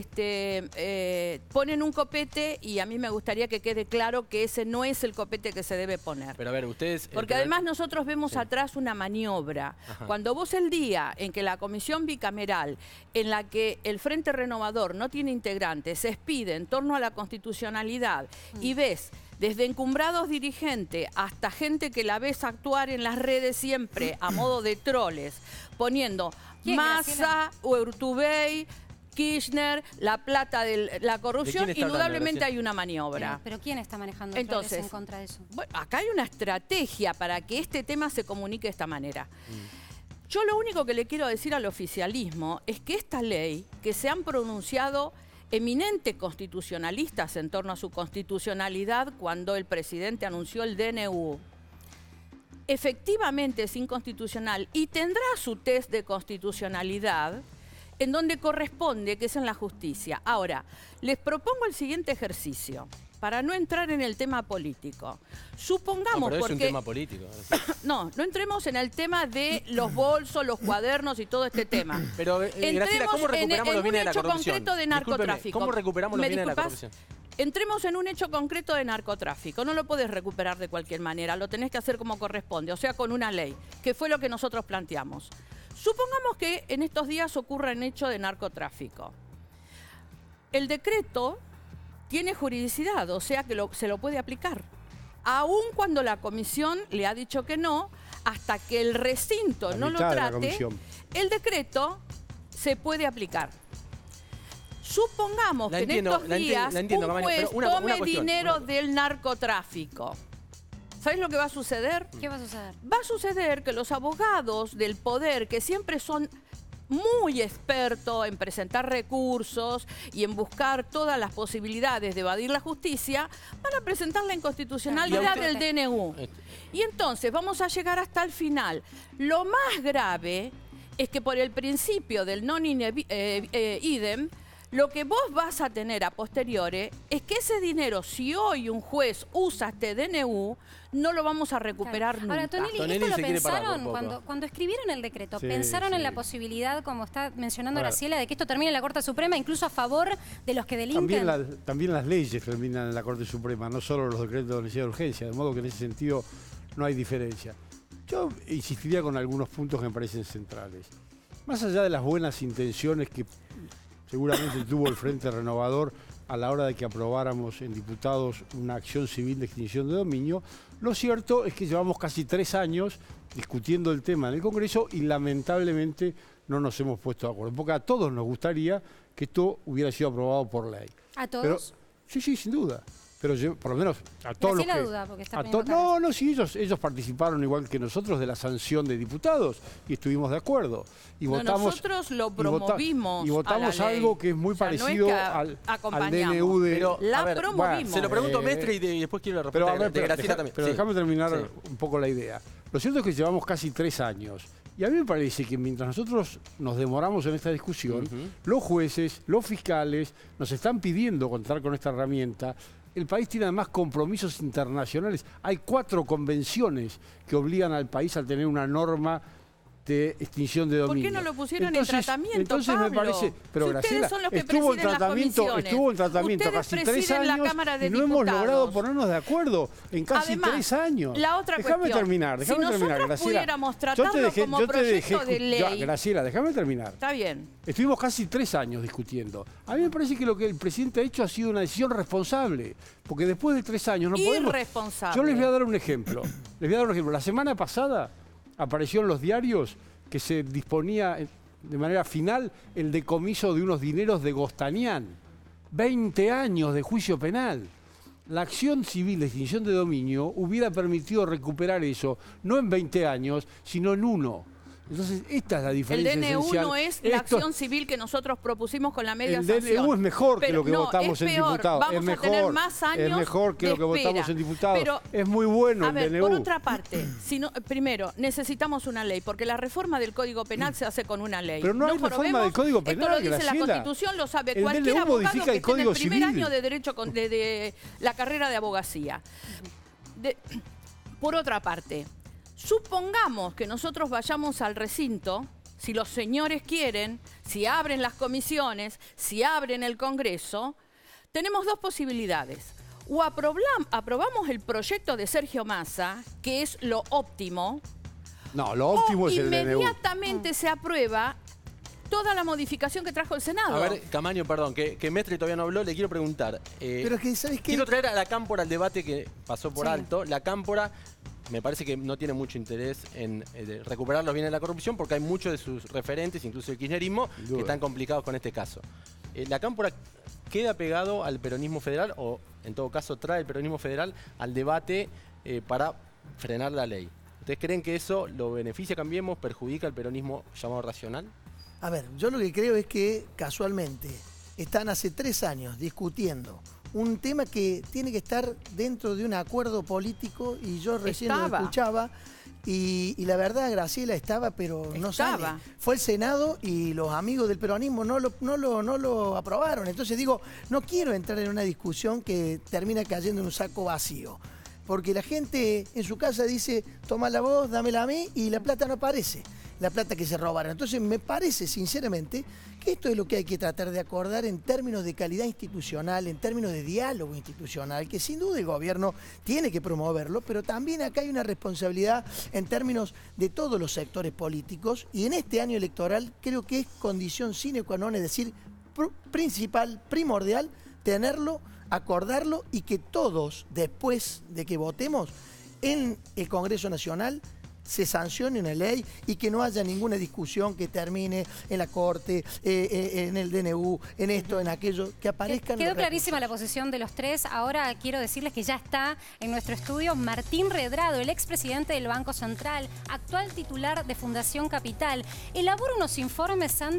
[SPEAKER 5] ustedes ponen un copete y a mí me gustaría que quede claro que ese no es el copete que se debe poner.
[SPEAKER 2] Pero a ver, ustedes...
[SPEAKER 5] Porque además nosotros vemos atrás una maniobra.
[SPEAKER 2] Ajá.
[SPEAKER 5] Cuando vos el día en que la comisión bicameral, en la que el Frente Renovador no tiene integrantes, se expide en torno a la constitucionalidad y ves desde encumbrados dirigentes hasta gente que la ves actuar en las redes siempre a modo de troles, poniendo
[SPEAKER 1] ¿Quién,
[SPEAKER 5] Massa,
[SPEAKER 1] Graciela?
[SPEAKER 5] Urtubey, Kirchner, la plata de la corrupción,
[SPEAKER 2] ¿De quién está hablando,
[SPEAKER 5] indudablemente
[SPEAKER 2] Graciela?
[SPEAKER 5] hay una maniobra.
[SPEAKER 1] Pero ¿quién está manejando
[SPEAKER 5] Entonces,
[SPEAKER 1] troles en contra de eso?
[SPEAKER 5] Bueno, acá hay una estrategia para que este tema se comunique de esta manera. Yo lo único que le quiero decir al oficialismo es que esta ley, que se han pronunciado eminentes constitucionalistas en torno a su constitucionalidad cuando el presidente anunció el DNU, efectivamente es inconstitucional y tendrá su test de constitucionalidad en donde corresponde, que es en la justicia. Ahora, les propongo el siguiente ejercicio, para no entrar en el tema político. Supongamos,
[SPEAKER 2] No, pero es
[SPEAKER 5] porque
[SPEAKER 2] un tema político.
[SPEAKER 5] no entremos en el tema de los bolsos, los cuadernos y todo este tema.
[SPEAKER 2] Pero, Graciela,
[SPEAKER 5] Entremos
[SPEAKER 2] ¿cómo recuperamos
[SPEAKER 5] en
[SPEAKER 2] los bienes de
[SPEAKER 5] un
[SPEAKER 2] la
[SPEAKER 5] hecho
[SPEAKER 2] corrupción?
[SPEAKER 5] concreto de
[SPEAKER 2] Discúlpeme,
[SPEAKER 5] narcotráfico.
[SPEAKER 2] ¿cómo recuperamos los
[SPEAKER 5] ¿Me
[SPEAKER 2] bienes de la
[SPEAKER 5] disculpas?
[SPEAKER 2] corrupción?
[SPEAKER 5] Entremos en un hecho concreto de narcotráfico. No lo podés recuperar de cualquier manera, lo tenés que hacer como corresponde, o sea, con una ley, que fue lo que nosotros planteamos. Supongamos que en estos días ocurra un hecho de narcotráfico. El decreto tiene juridicidad, o sea que se lo puede aplicar. Aun cuando la comisión le ha dicho que no, hasta que el recinto
[SPEAKER 7] La
[SPEAKER 5] no lo
[SPEAKER 7] mitad de la
[SPEAKER 5] trate,
[SPEAKER 7] comisión.
[SPEAKER 5] el decreto se puede aplicar. Supongamos
[SPEAKER 2] La
[SPEAKER 5] que
[SPEAKER 2] entiendo,
[SPEAKER 5] en estos días
[SPEAKER 2] la entiendo,
[SPEAKER 5] un
[SPEAKER 2] Camaño,
[SPEAKER 5] juez
[SPEAKER 2] pero una
[SPEAKER 5] tome
[SPEAKER 2] cuestión,
[SPEAKER 5] dinero
[SPEAKER 2] una-
[SPEAKER 5] del narcotráfico. ¿Sabes lo que va a suceder?
[SPEAKER 1] ¿Qué va a suceder?
[SPEAKER 5] Va a suceder que los abogados del poder, que siempre son muy expertos en presentar recursos y en buscar todas las posibilidades de evadir la justicia, van a presentar la inconstitucionalidad
[SPEAKER 2] Y a
[SPEAKER 5] del
[SPEAKER 2] usted-
[SPEAKER 5] DNU. Y entonces vamos a llegar hasta el final. Lo más grave es que por el principio del non idem, Lo que vos vas a tener a posteriori es que ese dinero, si hoy un juez usa este DNU, no lo vamos a recuperar nunca.
[SPEAKER 1] Ahora, Tonelli, ¿esto lo pensaron cuando escribieron el decreto?
[SPEAKER 7] Sí,
[SPEAKER 1] ¿Pensaron en la posibilidad, como está mencionando Graciela, de que esto termine en la Corte Suprema, incluso a favor de los que delinquen?
[SPEAKER 7] También las leyes terminan en la Corte Suprema, no solo los decretos de necesidad de urgencia, de modo que en ese sentido no hay diferencia. Yo insistiría con algunos puntos que me parecen centrales. Más allá de las buenas intenciones que seguramente tuvo el Frente Renovador a la hora de que aprobáramos en diputados una acción civil de extinción de dominio, lo cierto es que llevamos casi 3 años discutiendo el tema en el Congreso y lamentablemente no nos hemos puesto de acuerdo, porque a todos nos gustaría que esto hubiera sido aprobado por ley.
[SPEAKER 1] ¿A todos?
[SPEAKER 7] Pero, sí, sin duda. Pero yo, por lo menos a todos los que...
[SPEAKER 1] duda, porque está
[SPEAKER 7] no, sí, ellos participaron igual que nosotros de la sanción de diputados y estuvimos de acuerdo. Y votamos,
[SPEAKER 5] nosotros lo promovimos.
[SPEAKER 7] Y votamos algo que es muy parecido al DNU de...
[SPEAKER 5] Pero, promovimos.
[SPEAKER 2] Se lo pregunto a Mestre y después quiero la respuesta de Graciela también.
[SPEAKER 7] Pero déjame terminar un poco la idea. Lo cierto es que llevamos casi 3 años. Y a mí me parece que mientras nosotros nos demoramos en esta discusión, los jueces, los fiscales, nos están pidiendo contar con esta herramienta. El país tiene además compromisos internacionales. Hay 4 convenciones que obligan al país a tener una norma de extinción de dominio.
[SPEAKER 5] ¿Por qué no lo pusieron en tratamiento,
[SPEAKER 7] Entonces
[SPEAKER 5] Pablo?
[SPEAKER 7] me parece, pero
[SPEAKER 5] si
[SPEAKER 7] Graciela,
[SPEAKER 5] son los que
[SPEAKER 7] estuvo en tratamiento
[SPEAKER 5] ustedes
[SPEAKER 7] casi 3 años
[SPEAKER 5] y
[SPEAKER 7] no hemos logrado ponernos de acuerdo en casi 3 años.
[SPEAKER 5] La otra
[SPEAKER 7] déjame terminar, Graciela.
[SPEAKER 5] Pudiéramos tratarlo como proyecto de ley.
[SPEAKER 7] Graciela, déjame terminar.
[SPEAKER 5] Está bien.
[SPEAKER 7] Estuvimos casi 3 años discutiendo. A mí me parece que lo que el presidente ha hecho ha sido una decisión responsable, porque después de 3 años no podemos...
[SPEAKER 5] Irresponsable.
[SPEAKER 7] Yo les voy a dar un ejemplo. La semana pasada apareció en los diarios que se disponía de manera final el decomiso de unos dineros de Gostanián. 20 años de juicio penal. La acción civil de extinción de dominio hubiera permitido recuperar eso, no en 20 años, sino en 1. Entonces, esta es la diferencia esencial.
[SPEAKER 5] El DNU no es la acción civil que nosotros propusimos con la media sanción.
[SPEAKER 7] El DNU es mejor que lo que votamos en diputados.
[SPEAKER 5] Vamos a tener más años
[SPEAKER 7] es mejor que lo que votamos en diputados.
[SPEAKER 5] Pero,
[SPEAKER 7] es muy bueno el DNU.
[SPEAKER 5] Por otra parte, primero, necesitamos una ley, porque la reforma del Código Penal se hace con una ley.
[SPEAKER 7] Pero no hay reforma del Código Penal,
[SPEAKER 5] esto lo dice la Constitución, lo sabe cualquier abogado que esté en el primer año de Derecho de la carrera de abogacía. Por otra parte, supongamos que nosotros vayamos al recinto, si los señores quieren, si abren las comisiones, si abren el Congreso, tenemos 2 posibilidades. O aprobamos el proyecto de Sergio Massa, que es lo óptimo.
[SPEAKER 7] No, lo óptimo es el DNU.
[SPEAKER 5] Inmediatamente se aprueba toda la modificación que trajo el Senado.
[SPEAKER 2] A ver, Camaño, perdón, que Mestre todavía no habló, le quiero preguntar.
[SPEAKER 6] Pero es que, ¿sabes qué?
[SPEAKER 2] Quiero traer a la Cámpora al debate que pasó por alto. La Cámpora me parece que no tiene mucho interés en recuperar los bienes de la corrupción porque hay muchos de sus referentes, incluso el kirchnerismo, que están complicados con este caso. ¿La Cámpora queda pegado al peronismo federal o, en todo caso, trae el peronismo federal al debate para frenar la ley? ¿Ustedes creen que eso lo beneficia, Cambiemos, perjudica al peronismo llamado racional?
[SPEAKER 6] A ver, yo lo que creo es que casualmente están hace 3 años discutiendo un tema que tiene que estar dentro de un acuerdo político y yo recién lo escuchaba y la verdad Graciela estaba, pero no sale. Fue el Senado y los amigos del peronismo no lo aprobaron. Entonces digo, no quiero entrar en una discusión que termina cayendo en un saco vacío. Porque la gente en su casa dice, toma la voz, dámela a mí, y la plata no aparece, la plata que se robaron. Entonces me parece, sinceramente, que esto es lo que hay que tratar de acordar en términos de calidad institucional, en términos de diálogo institucional, que sin duda el gobierno tiene que promoverlo, pero también acá hay una responsabilidad en términos de todos los sectores políticos, y en este año electoral creo que es condición sine qua non, es decir, principal, primordial, tenerlo, acordarlo y que todos, después de que votemos en el Congreso Nacional, se sancione una ley y que no haya ninguna discusión que termine en la Corte, en el DNU, en esto, en aquello, que aparezcan.
[SPEAKER 1] Quedó clarísima la posición de los 3. Ahora quiero decirles que ya está en nuestro estudio Martín Redrado, el expresidente del Banco Central, actual titular de Fundación Capital. Elabora unos informes, Santi,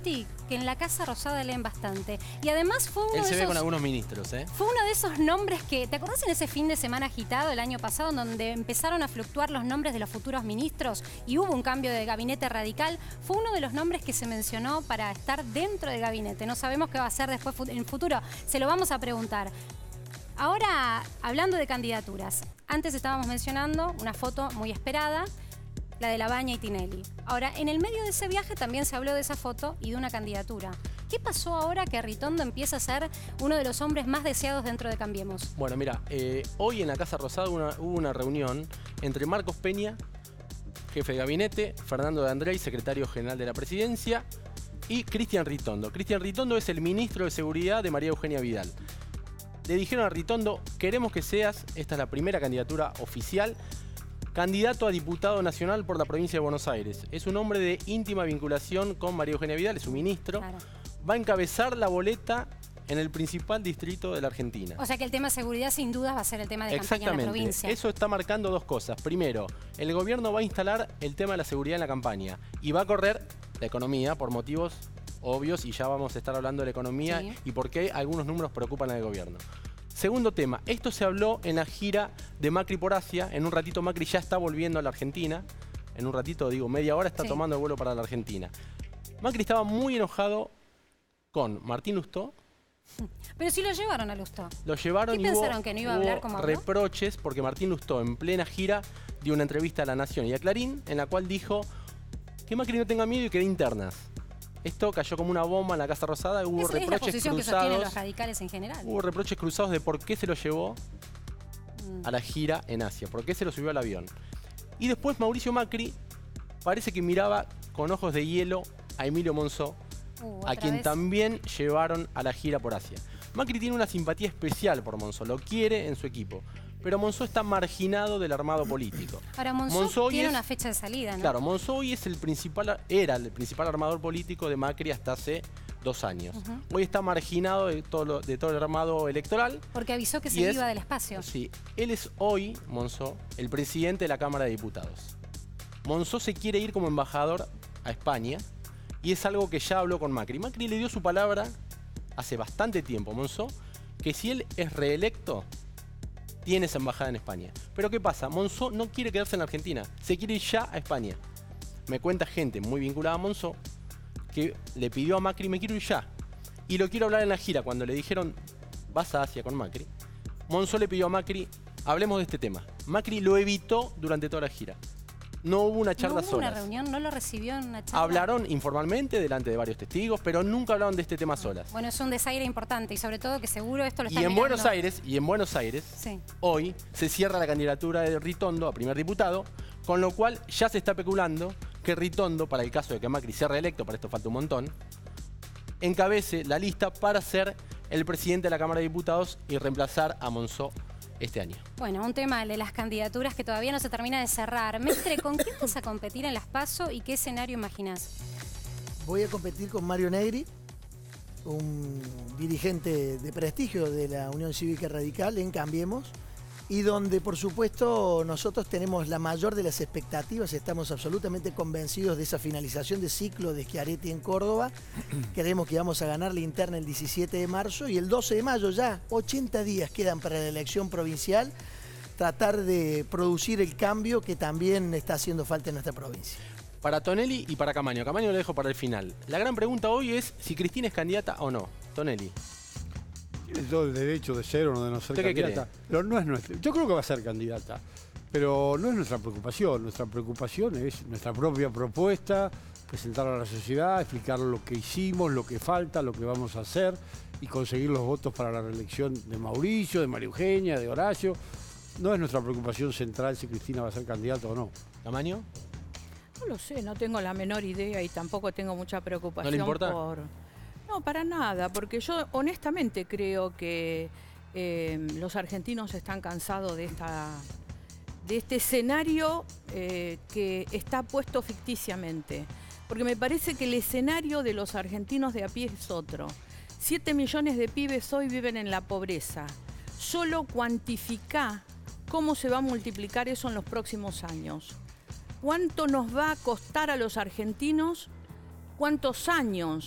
[SPEAKER 1] que en la Casa Rosada leen bastante. Y además fue uno
[SPEAKER 2] Él
[SPEAKER 1] de
[SPEAKER 2] se
[SPEAKER 1] esos...
[SPEAKER 2] ve con algunos ministros, ¿eh?
[SPEAKER 1] Fue uno de esos nombres que... ¿Te acordás en ese fin de semana agitado el año pasado, en donde empezaron a fluctuar los nombres de los futuros ministros y hubo un cambio de gabinete radical? Fue uno de los nombres que se mencionó para estar dentro del gabinete. No sabemos qué va a ser después en el futuro. Se lo vamos a preguntar. Ahora, hablando de candidaturas, antes estábamos mencionando una foto muy esperada, la de Labaña y Tinelli. Ahora, en el medio de ese viaje también se habló de esa foto y de una candidatura. ¿Qué pasó ahora que Ritondo empieza a ser uno de los hombres más deseados dentro de Cambiemos?
[SPEAKER 2] Bueno, mira, hoy en la Casa Rosada hubo una reunión entre Marcos Peña, jefe de gabinete, Fernando de Andrés, secretario general de la presidencia, y Cristian Ritondo. Cristian Ritondo es el ministro de Seguridad de María Eugenia Vidal. Le dijeron a Ritondo, queremos que seas, esta es la primera candidatura oficial, candidato a diputado nacional por la provincia de Buenos Aires. Es un hombre de íntima vinculación con María Eugenia Vidal, es su ministro.
[SPEAKER 1] Claro.
[SPEAKER 2] Va a encabezar la boleta en el principal distrito de la Argentina.
[SPEAKER 1] O sea que el tema de seguridad sin dudas va a ser el tema de campaña en la provincia.
[SPEAKER 2] Eso está marcando dos cosas. Primero, el gobierno va a instalar el tema de la seguridad en la campaña y va a correr la economía por motivos obvios, y ya vamos a estar hablando de la economía, sí, y por qué algunos números preocupan al gobierno. Segundo tema, esto se habló en la gira de Macri por Asia. En un ratito Macri ya está volviendo a la Argentina. En un ratito, digo, media hora está tomando el vuelo para la Argentina. Macri estaba muy enojado con Martín Lustó.
[SPEAKER 1] Pero sí lo llevaron a Lustó.
[SPEAKER 2] Lo llevaron.
[SPEAKER 1] ¿Qué
[SPEAKER 2] y
[SPEAKER 1] pensaron, que no iba a hablar como habló?
[SPEAKER 2] Reproches porque Martín Lustó en plena gira dio una entrevista a La Nación y a Clarín en la cual dijo que Macri no tenga miedo y que dé internas. Esto cayó como una bomba en la Casa Rosada. Hubo reproches
[SPEAKER 1] es la posición
[SPEAKER 2] cruzados.
[SPEAKER 1] Que sostienen los radicales en general.
[SPEAKER 2] Hubo reproches cruzados de por qué se lo llevó a la gira en Asia, por qué se lo subió al avión. Y después Mauricio Macri parece que miraba con ojos de hielo a Emilio Monzó, a quien también llevaron a la gira por Asia. Macri tiene una simpatía especial por Monzó, lo quiere en su equipo. Pero Monzó está marginado del armado político.
[SPEAKER 1] Ahora, Monzó tiene una fecha de salida, ¿no?
[SPEAKER 2] Claro, Monzó hoy es era el principal armador político de Macri hasta hace 2 años. Hoy está marginado de todo el armado electoral.
[SPEAKER 1] Porque avisó que se iba del espacio.
[SPEAKER 2] Sí, él es hoy, Monzó, el presidente de la Cámara de Diputados. Monzó se quiere ir como embajador a España y es algo que ya habló con Macri. Macri le dio su palabra hace bastante tiempo, Monzó, que si él es reelecto, tiene esa embajada en España. Pero ¿qué pasa? Monzó no quiere quedarse en la Argentina, se quiere ir ya a España. Me cuenta gente muy vinculada a Monzó que le pidió a Macri, me quiero ir ya. Y lo quiero hablar en la gira. Cuando le dijeron, vas a Asia con Macri, Monzó le pidió a Macri, hablemos de este tema. Macri lo evitó durante toda la gira. No hubo una charla sola.
[SPEAKER 1] ¿No hubo una reunión? ¿No lo recibió en una charla?
[SPEAKER 2] Hablaron informalmente delante de varios testigos, pero nunca hablaron de este tema solas.
[SPEAKER 1] Bueno, es un desaire importante y sobre todo que seguro esto lo está
[SPEAKER 2] mirando. Y en Buenos Aires,
[SPEAKER 1] sí,
[SPEAKER 2] hoy se cierra la candidatura de Ritondo a primer diputado, con lo cual ya se está especulando que Ritondo, para el caso de que Macri sea reelecto, para esto falta un montón, encabece la lista para ser el presidente de la Cámara de Diputados y reemplazar a Monzó este año.
[SPEAKER 1] Bueno, un tema de las candidaturas que todavía no se termina de cerrar. Mestre, ¿con quién vas a competir en las PASO y qué escenario imaginás?
[SPEAKER 6] Voy a competir con Mario Negri, un dirigente de prestigio de la Unión Cívica Radical en Cambiemos, y donde por supuesto nosotros tenemos la mayor de las expectativas, estamos absolutamente convencidos de esa finalización de ciclo de Schiaretti en Córdoba. Creemos que vamos a ganar la interna el 17 de marzo y el 12 de mayo ya, 80 días quedan para la elección provincial, tratar de producir el cambio que también está haciendo falta en nuestra provincia.
[SPEAKER 2] Para Tonelli y para Camaño. Camaño lo dejo para el final. La gran pregunta hoy es si Cristina es candidata o no. Tonelli.
[SPEAKER 7] Tiene todo el derecho de ser o de no ser candidata. Pero no es nuestra. Yo creo que va a ser candidata, pero no es nuestra preocupación. Nuestra preocupación es nuestra propia propuesta, presentarla a la sociedad, explicar lo que hicimos, lo que falta, lo que vamos a hacer y conseguir los votos para la reelección de Mauricio, de María Eugenia, de Horacio. No es nuestra preocupación central si Cristina va a ser candidata o no.
[SPEAKER 2] ¿Tamaño?
[SPEAKER 5] No lo sé, no tengo la menor idea y tampoco tengo mucha preocupación.
[SPEAKER 2] ¿No le importa?
[SPEAKER 5] No, para nada, porque yo honestamente creo que los argentinos están cansados de este escenario que está puesto ficticiamente. Porque me parece que el escenario de los argentinos de a pie es otro. 7 millones de pibes hoy viven en la pobreza. Solo cuantifica cómo se va a multiplicar eso en los próximos años. ¿Cuánto nos va a costar a los argentinos? ¿Cuántos años?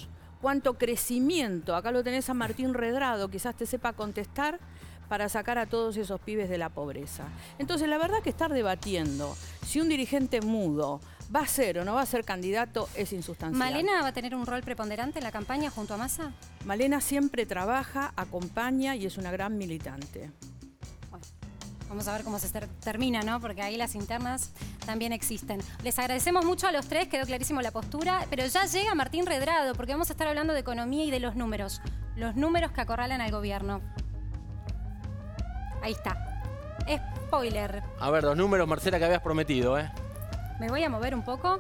[SPEAKER 5] cuánto crecimiento, acá lo tenés a Martín Redrado, quizás te sepa contestar, para sacar a todos esos pibes de la pobreza. Entonces, la verdad que estar debatiendo si un dirigente mudo va a ser o no va a ser candidato es insustancial.
[SPEAKER 1] ¿Malena va a tener un rol preponderante en la campaña junto a Massa?
[SPEAKER 5] Malena siempre trabaja, acompaña y es una gran militante.
[SPEAKER 1] Bueno, vamos a ver cómo se termina, ¿no? Porque ahí las internas también existen. Les agradecemos mucho a los tres, quedó clarísimo la postura, pero ya llega Martín Redrado, porque vamos a estar hablando de economía y de los números que acorralan al gobierno. Ahí está. Spoiler.
[SPEAKER 2] A ver, los números, Marcela, que habías prometido, ¿eh?
[SPEAKER 1] Me voy a mover un poco.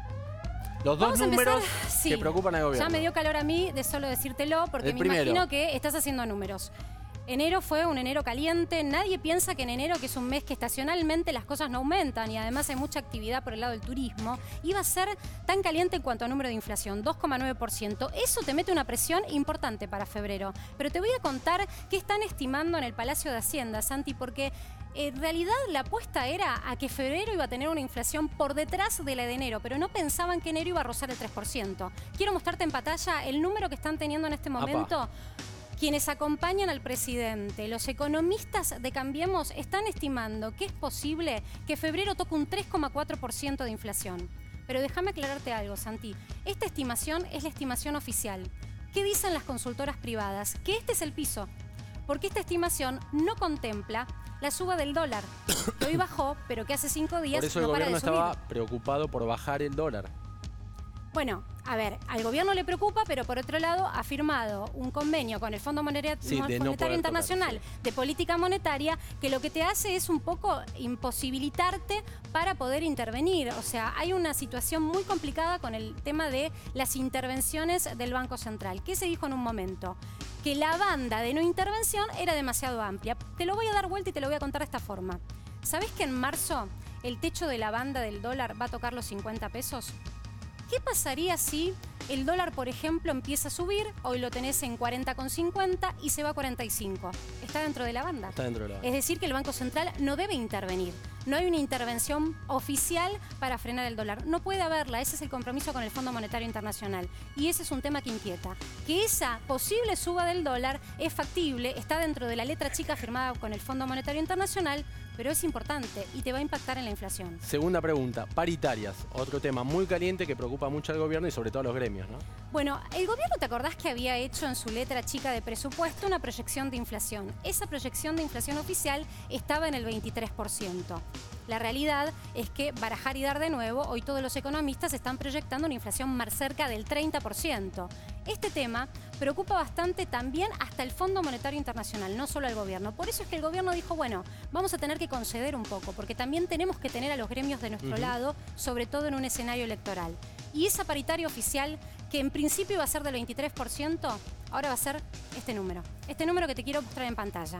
[SPEAKER 2] Los dos números que preocupan al gobierno.
[SPEAKER 1] Ya me dio calor a mí de solo decírtelo, porque me imagino que estás haciendo números. Enero fue un enero caliente. Nadie piensa que en enero, que es un mes que estacionalmente las cosas no aumentan y además hay mucha actividad por el lado del turismo, iba a ser tan caliente en cuanto a número de inflación, 2,9%. Eso te mete una presión importante para febrero. Pero te voy a contar qué están estimando en el Palacio de Hacienda, Santi, porque en realidad la apuesta era a que febrero iba a tener una inflación por detrás de la de enero, pero no pensaban que enero iba a rozar el 3%. Quiero mostrarte en pantalla el número que están teniendo en este momento. Quienes acompañan al presidente, los economistas de Cambiemos, están estimando que es posible que febrero toque un 3,4% de inflación. Pero déjame aclararte algo, Santi. Esta estimación es la estimación oficial. ¿Qué dicen las consultoras privadas? Que este es el piso. Porque esta estimación no contempla la suba del dólar. Que hoy bajó, pero que hace 5 días
[SPEAKER 2] por eso
[SPEAKER 1] no
[SPEAKER 2] el
[SPEAKER 1] para de
[SPEAKER 2] gobierno
[SPEAKER 1] subir.
[SPEAKER 2] estaba preocupado por bajar el dólar.
[SPEAKER 1] Bueno, a ver, al gobierno le preocupa, pero por otro lado ha firmado un convenio con el Fondo Monetario Internacional de Política Monetaria, que lo que te hace es un poco imposibilitarte para poder intervenir. O sea, hay una situación muy complicada con el tema de las intervenciones del Banco Central. ¿Qué se dijo en un momento? Que la banda de no intervención era demasiado amplia. Te lo voy a dar vuelta y te lo voy a contar de esta forma. ¿Sabés que en marzo el techo de la banda del dólar va a tocar los 50 pesos? ¿Qué pasaría si el dólar, por ejemplo, empieza a subir? Hoy lo tenés en 40,50 y se va a 45. Está dentro de la banda.
[SPEAKER 2] Está dentro de la banda.
[SPEAKER 1] Es decir, que el Banco Central no debe intervenir. No hay una intervención oficial para frenar el dólar. No puede haberla. Ese es el compromiso con el Fondo Monetario Internacional. Y ese es un tema que inquieta. Que esa posible suba del dólar es factible, está dentro de la letra chica firmada con el Fondo Monetario Internacional, pero es importante y te va a impactar en la inflación.
[SPEAKER 2] Segunda pregunta, paritarias. Otro tema muy caliente que preocupa mucho al gobierno y sobre todo a los gremios, ¿no?
[SPEAKER 1] Bueno, el gobierno, ¿te acordás que había hecho en su letra chica de presupuesto una proyección de inflación? Esa proyección de inflación oficial estaba en el 23%. La realidad es que, barajar y dar de nuevo, hoy todos los economistas están proyectando una inflación más cerca del 30%. Este tema preocupa bastante también hasta el Fondo Monetario Internacional, no solo al gobierno. Por eso es que el gobierno dijo, bueno, vamos a tener que conceder un poco, porque también tenemos que tener a los gremios de nuestro lado, sobre todo en un escenario electoral. Y esa paritaria oficial, que en principio iba a ser del 23%, ahora va a ser este número que te quiero mostrar en pantalla.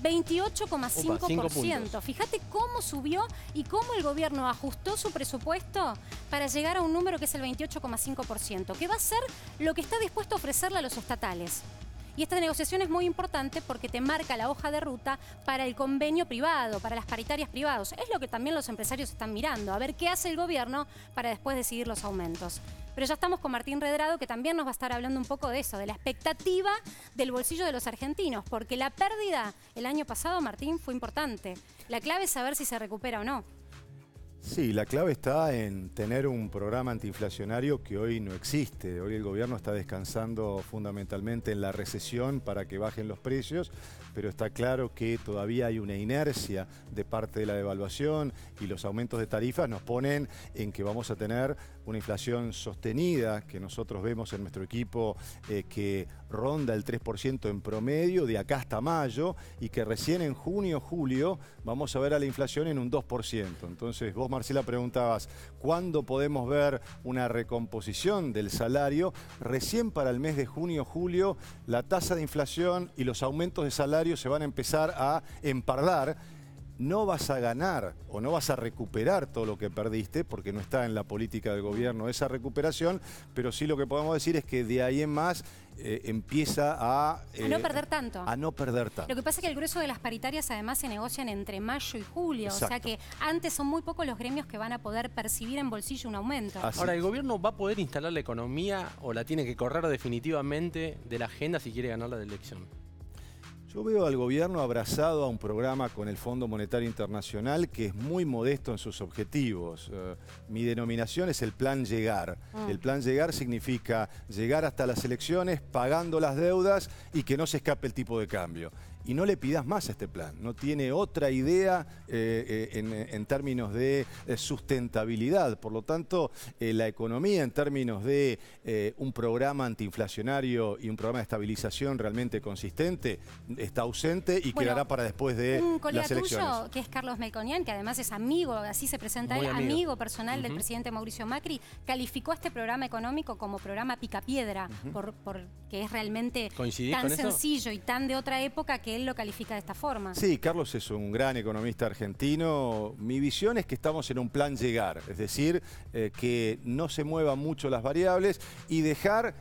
[SPEAKER 1] 28,5%. Fíjate cómo subió y cómo el gobierno ajustó su presupuesto para llegar a un número que es el 28,5%, que va a ser lo que está dispuesto a ofrecerle a los estatales. Y esta negociación es muy importante porque te marca la hoja de ruta para el convenio privado, para las paritarias privados. Es lo que también los empresarios están mirando, a ver qué hace el gobierno para después decidir los aumentos. Pero ya estamos con Martín Redrado, que también nos va a estar hablando un poco de eso, de la expectativa del bolsillo de los argentinos, porque la pérdida el año pasado, Martín, fue importante. La clave es saber si se recupera o no.
[SPEAKER 9] Sí, la clave está en tener un programa antiinflacionario que hoy no existe. Hoy el gobierno está descansando fundamentalmente en la recesión para que bajen los precios, pero está claro que todavía hay una inercia de parte de la devaluación y los aumentos de tarifas nos ponen en que vamos a tener una inflación sostenida que nosotros vemos en nuestro equipo que ronda el 3% en promedio de acá hasta mayo y que recién en junio, julio vamos a ver a la inflación en un 2%. Entonces vos, Marcela, preguntabas, ¿cuándo podemos ver una recomposición del salario? Recién para el mes de junio, julio, la tasa de inflación y los aumentos de salario se van a empezar a empardar. no vas a ganar o no vas a recuperar todo lo que perdiste, porque no está en la política del gobierno esa recuperación, pero sí lo que podemos decir es que de ahí en más empieza a
[SPEAKER 1] no perder tanto.
[SPEAKER 9] A no perder tanto.
[SPEAKER 1] Lo que pasa es que el grueso de las paritarias además se negocian entre mayo y julio.
[SPEAKER 9] Exacto.
[SPEAKER 1] O sea que antes son muy pocos los gremios que van a poder percibir en bolsillo un aumento.
[SPEAKER 2] Así. Ahora, ¿el gobierno va a poder instalar la economía o la tiene que correr definitivamente de la agenda si quiere ganar la elección?
[SPEAKER 9] Yo veo al gobierno abrazado a un programa con el Fondo Monetario Internacional que es muy modesto en sus objetivos. Mi denominación es el Plan Llegar. El Plan Llegar significa llegar hasta las elecciones pagando las deudas y que no se escape el tipo de cambio. Y no le pidas más a este plan, no tiene otra idea en términos de sustentabilidad. Por lo tanto, la economía en términos de un programa antiinflacionario y un programa de estabilización realmente consistente está ausente y quedará para después de las elecciones.
[SPEAKER 1] Un colega tuyo, que es Carlos Melconian, que además es amigo, así se presenta él, amigo personal del presidente Mauricio Macri, calificó este programa económico como programa picapiedra, porque es realmente tan sencillo y tan de otra época que él lo califica de esta forma.
[SPEAKER 9] Sí, Carlos es un gran economista argentino. Mi visión es que estamos en un plan llegar, es decir, que no se muevan mucho las variables y dejar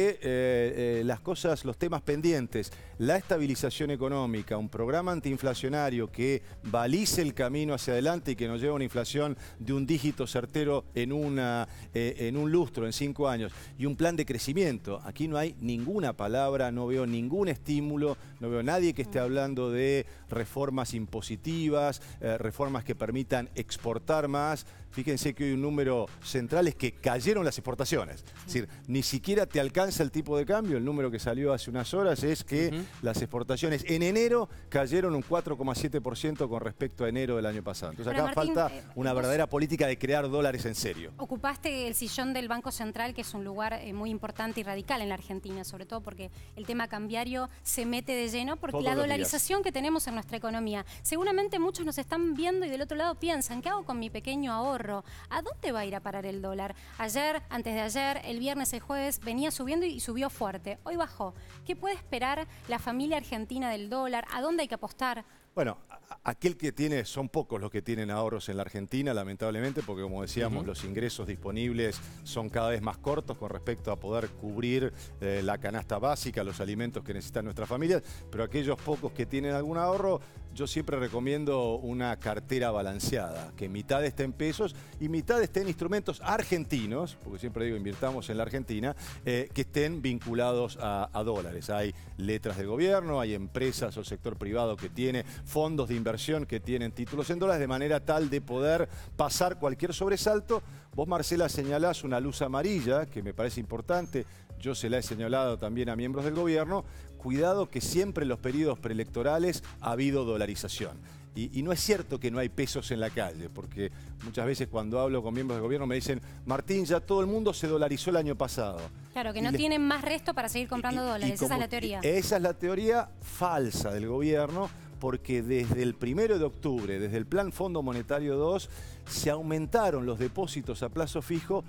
[SPEAKER 9] que las cosas, los temas pendientes, la estabilización económica, un programa antiinflacionario que balice el camino hacia adelante y que nos lleve a una inflación de un dígito certero en un lustro, en 5 años, y un plan de crecimiento. Aquí no hay ninguna palabra, no veo ningún estímulo, no veo nadie que esté hablando de reformas impositivas, reformas que permitan exportar más. Fíjense que hoy un número central es que cayeron las exportaciones. Es decir, ni siquiera te alcanza el tipo de cambio. El número que salió hace unas horas es que las exportaciones en enero cayeron un 4,7% con respecto a enero del año pasado. Entonces acá
[SPEAKER 1] Martín,
[SPEAKER 9] falta una verdadera política de crear dólares en serio.
[SPEAKER 1] Ocupaste el sillón del Banco Central, que es un lugar muy importante y radical en la Argentina, sobre todo porque el tema cambiario se mete de lleno, porque la dolarización que tenemos en nuestra economía. Seguramente muchos nos están viendo y del otro lado piensan, ¿qué hago con mi pequeño ahorro? ¿A dónde va a ir a parar el dólar? Ayer, antes de ayer, el viernes, el jueves, venía subiendo y subió fuerte. Hoy bajó. ¿Qué puede esperar la familia argentina del dólar? ¿A dónde hay que apostar?
[SPEAKER 9] Bueno, aquel que tiene, son pocos los que tienen ahorros en la Argentina, lamentablemente, porque como decíamos, los ingresos disponibles son cada vez más cortos con respecto a poder cubrir la canasta básica, los alimentos que necesitan nuestras familias, pero aquellos pocos que tienen algún ahorro, yo siempre recomiendo una cartera balanceada, que mitad esté en pesos y mitad esté en instrumentos argentinos, porque siempre digo invirtamos en la Argentina, que estén vinculados a dólares. Hay letras del gobierno, hay empresas o sector privado que tiene fondos de inversión que tienen títulos en dólares, de manera tal de poder pasar cualquier sobresalto. Vos, Marcela, señalás una luz amarilla, que me parece importante, yo se la he señalado también a miembros del gobierno. Cuidado que siempre en los periodos preelectorales ha habido dolarización. Y no es cierto que no hay pesos en la calle, porque muchas veces cuando hablo con miembros del gobierno me dicen, Martín, ya todo el mundo se dolarizó el año pasado.
[SPEAKER 1] Claro, que no tienen más resto para seguir comprando dólares, esa es la teoría.
[SPEAKER 9] Esa es la teoría falsa del gobierno, porque desde el 1 de octubre, desde el Plan Fondo Monetario 2, se aumentaron los depósitos a plazo fijo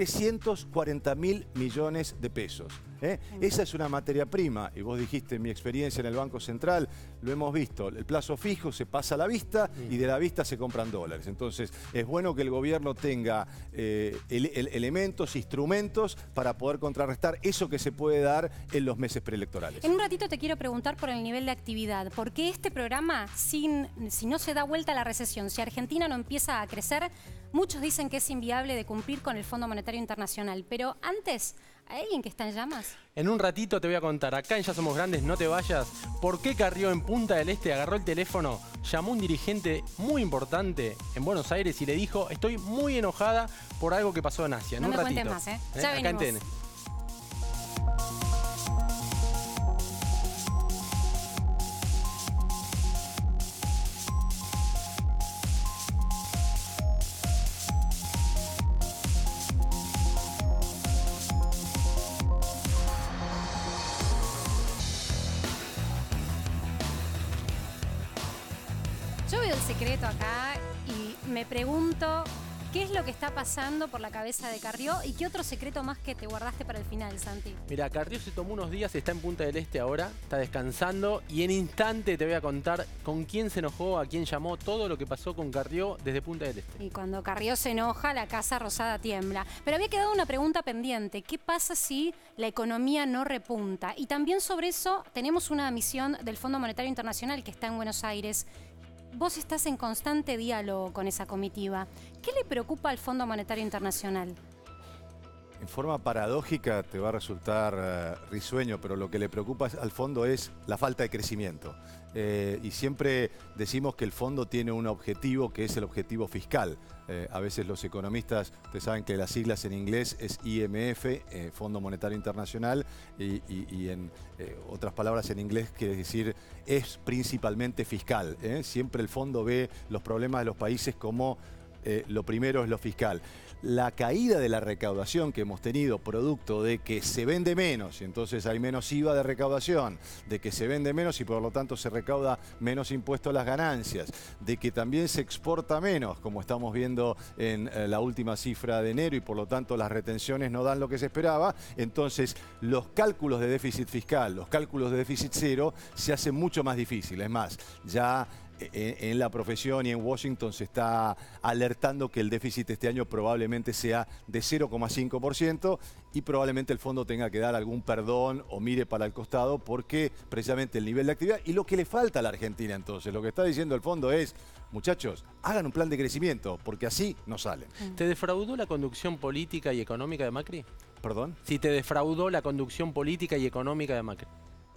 [SPEAKER 9] 340.000 millones de pesos. Esa es una materia prima, y vos dijiste, en mi experiencia en el Banco Central, lo hemos visto, el plazo fijo se pasa a la vista y de la vista se compran dólares. Entonces, es bueno que el gobierno tenga elementos, instrumentos para poder contrarrestar eso que se puede dar en los meses preelectorales.
[SPEAKER 1] En un ratito te quiero preguntar por el nivel de actividad, porque este programa, si no se da vuelta a la recesión, si Argentina no empieza a crecer, muchos dicen que es inviable de cumplir con el Fondo Monetario Internacional. Pero antes, ¿hay alguien que está en llamas?
[SPEAKER 2] En un ratito te voy a contar, acá en Ya Somos Grandes, no te vayas, por qué Carrió en Punta del Este agarró el teléfono, llamó a un dirigente muy importante en Buenos Aires y le dijo, estoy muy enojada por algo que pasó en Asia. En
[SPEAKER 1] no
[SPEAKER 2] un
[SPEAKER 1] me
[SPEAKER 2] ratito.
[SPEAKER 1] cuentes más, Ya
[SPEAKER 2] acá
[SPEAKER 1] venimos.
[SPEAKER 2] en TN.
[SPEAKER 1] Yo veo El Secreto acá y me pregunto ¿Qué es lo que está pasando por la cabeza de Carrió y qué otro secreto más que te guardaste para el final, Santi?
[SPEAKER 2] Mira, Carrió se tomó unos días, está en Punta del Este ahora, está descansando y en instante te voy a contar con quién se enojó, a quién llamó, todo lo que pasó con Carrió desde Punta del Este.
[SPEAKER 1] Y cuando Carrió se enoja, la Casa Rosada tiembla. Pero había quedado una pregunta pendiente. ¿Qué pasa si la economía no repunta? Y también sobre eso tenemos una misión del Fondo Monetario Internacional que está en Buenos Aires. Vos estás en constante diálogo con esa comitiva. ¿Qué le preocupa al Fondo Monetario Internacional?
[SPEAKER 9] En forma paradójica te va a resultar risueño, pero lo que le preocupa al fondo es la falta de crecimiento. Y siempre decimos que el fondo tiene un objetivo que es el objetivo fiscal. A veces los economistas, ustedes saben que las siglas en inglés es IMF, Fondo Monetario Internacional, y en otras palabras en inglés quiere decir es principalmente fiscal. Siempre el fondo ve los problemas de los países como lo primero es lo fiscal. La caída de la recaudación que hemos tenido producto de que se vende menos y entonces hay menos IVA de recaudación, de que se vende menos y por lo tanto se recauda menos impuesto a las ganancias, de que también se exporta menos, como estamos viendo en la última cifra de enero y por lo tanto las retenciones no dan lo que se esperaba, entonces los cálculos de déficit fiscal, los cálculos de déficit cero se hacen mucho más difíciles. Es más, ya en la profesión y en Washington se está alertando que el déficit este año probablemente sea de 0,5% y probablemente el fondo tenga que dar algún perdón o mire para el costado porque precisamente el nivel de actividad y lo que le falta a la Argentina entonces, lo que está diciendo el fondo es, muchachos, hagan un plan de crecimiento porque así no salen.
[SPEAKER 2] ¿Te defraudó la conducción política y económica de Macri?
[SPEAKER 9] ¿Perdón?
[SPEAKER 2] Si te defraudó la conducción política y económica de Macri.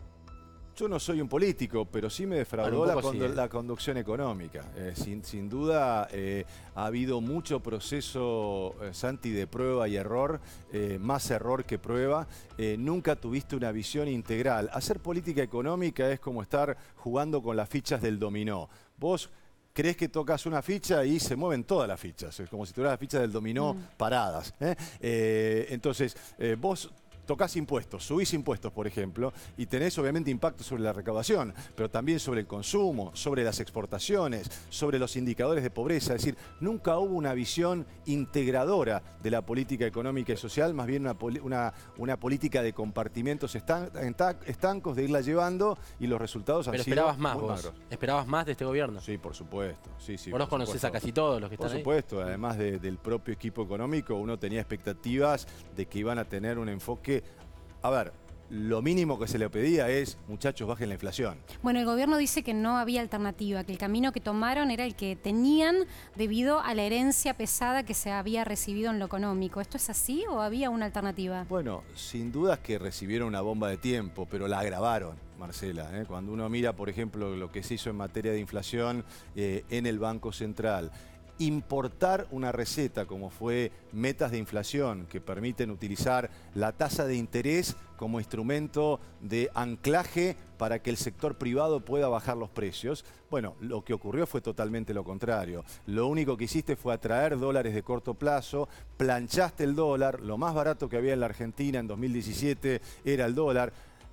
[SPEAKER 9] Yo no soy un político, pero sí me defraudó la conducción económica. Sin duda ha habido mucho proceso, Santi, de prueba y error, más error que prueba. Nunca tuviste una visión integral. Hacer política económica es como estar jugando con las fichas del dominó. Vos crees que tocas una ficha y se mueven todas las fichas. Es como si tuvieras las fichas del dominó paradas. Entonces, vos tocás impuestos, subís impuestos, por ejemplo, y tenés obviamente impacto sobre la recaudación, pero también sobre el consumo, sobre las exportaciones, sobre los indicadores de pobreza. Es decir, nunca hubo una visión integradora de la política económica y social, más bien una política de compartimentos estancos, de irla llevando, y los resultados han sido
[SPEAKER 2] esperabas más
[SPEAKER 9] muy
[SPEAKER 2] vos.
[SPEAKER 9] magros.
[SPEAKER 2] ¿Esperabas más de este gobierno?
[SPEAKER 9] Sí, por supuesto. Sí,
[SPEAKER 2] vos los conocés a casi todos los que están ahí.
[SPEAKER 9] Por supuesto, además del propio equipo económico, uno tenía expectativas de que iban a tener un enfoque. A ver, lo mínimo que se le pedía es, muchachos, bajen la inflación.
[SPEAKER 1] Bueno, el gobierno dice que no había alternativa, que el camino que tomaron era el que tenían debido a la herencia pesada que se había recibido en lo económico. ¿Esto es así o había una alternativa?
[SPEAKER 9] Bueno, sin duda que recibieron una bomba de tiempo, pero la agravaron, Marcela. Cuando uno mira, por ejemplo, lo que se hizo en materia de inflación en el Banco Central, importar una receta como fue metas de inflación que permiten utilizar la tasa de interés como instrumento de anclaje para que el sector privado pueda bajar los precios. Bueno, lo que ocurrió fue totalmente lo contrario. Lo único que hiciste fue atraer dólares de corto plazo, planchaste el dólar, lo más barato que había en la Argentina en 2017 era el dólar.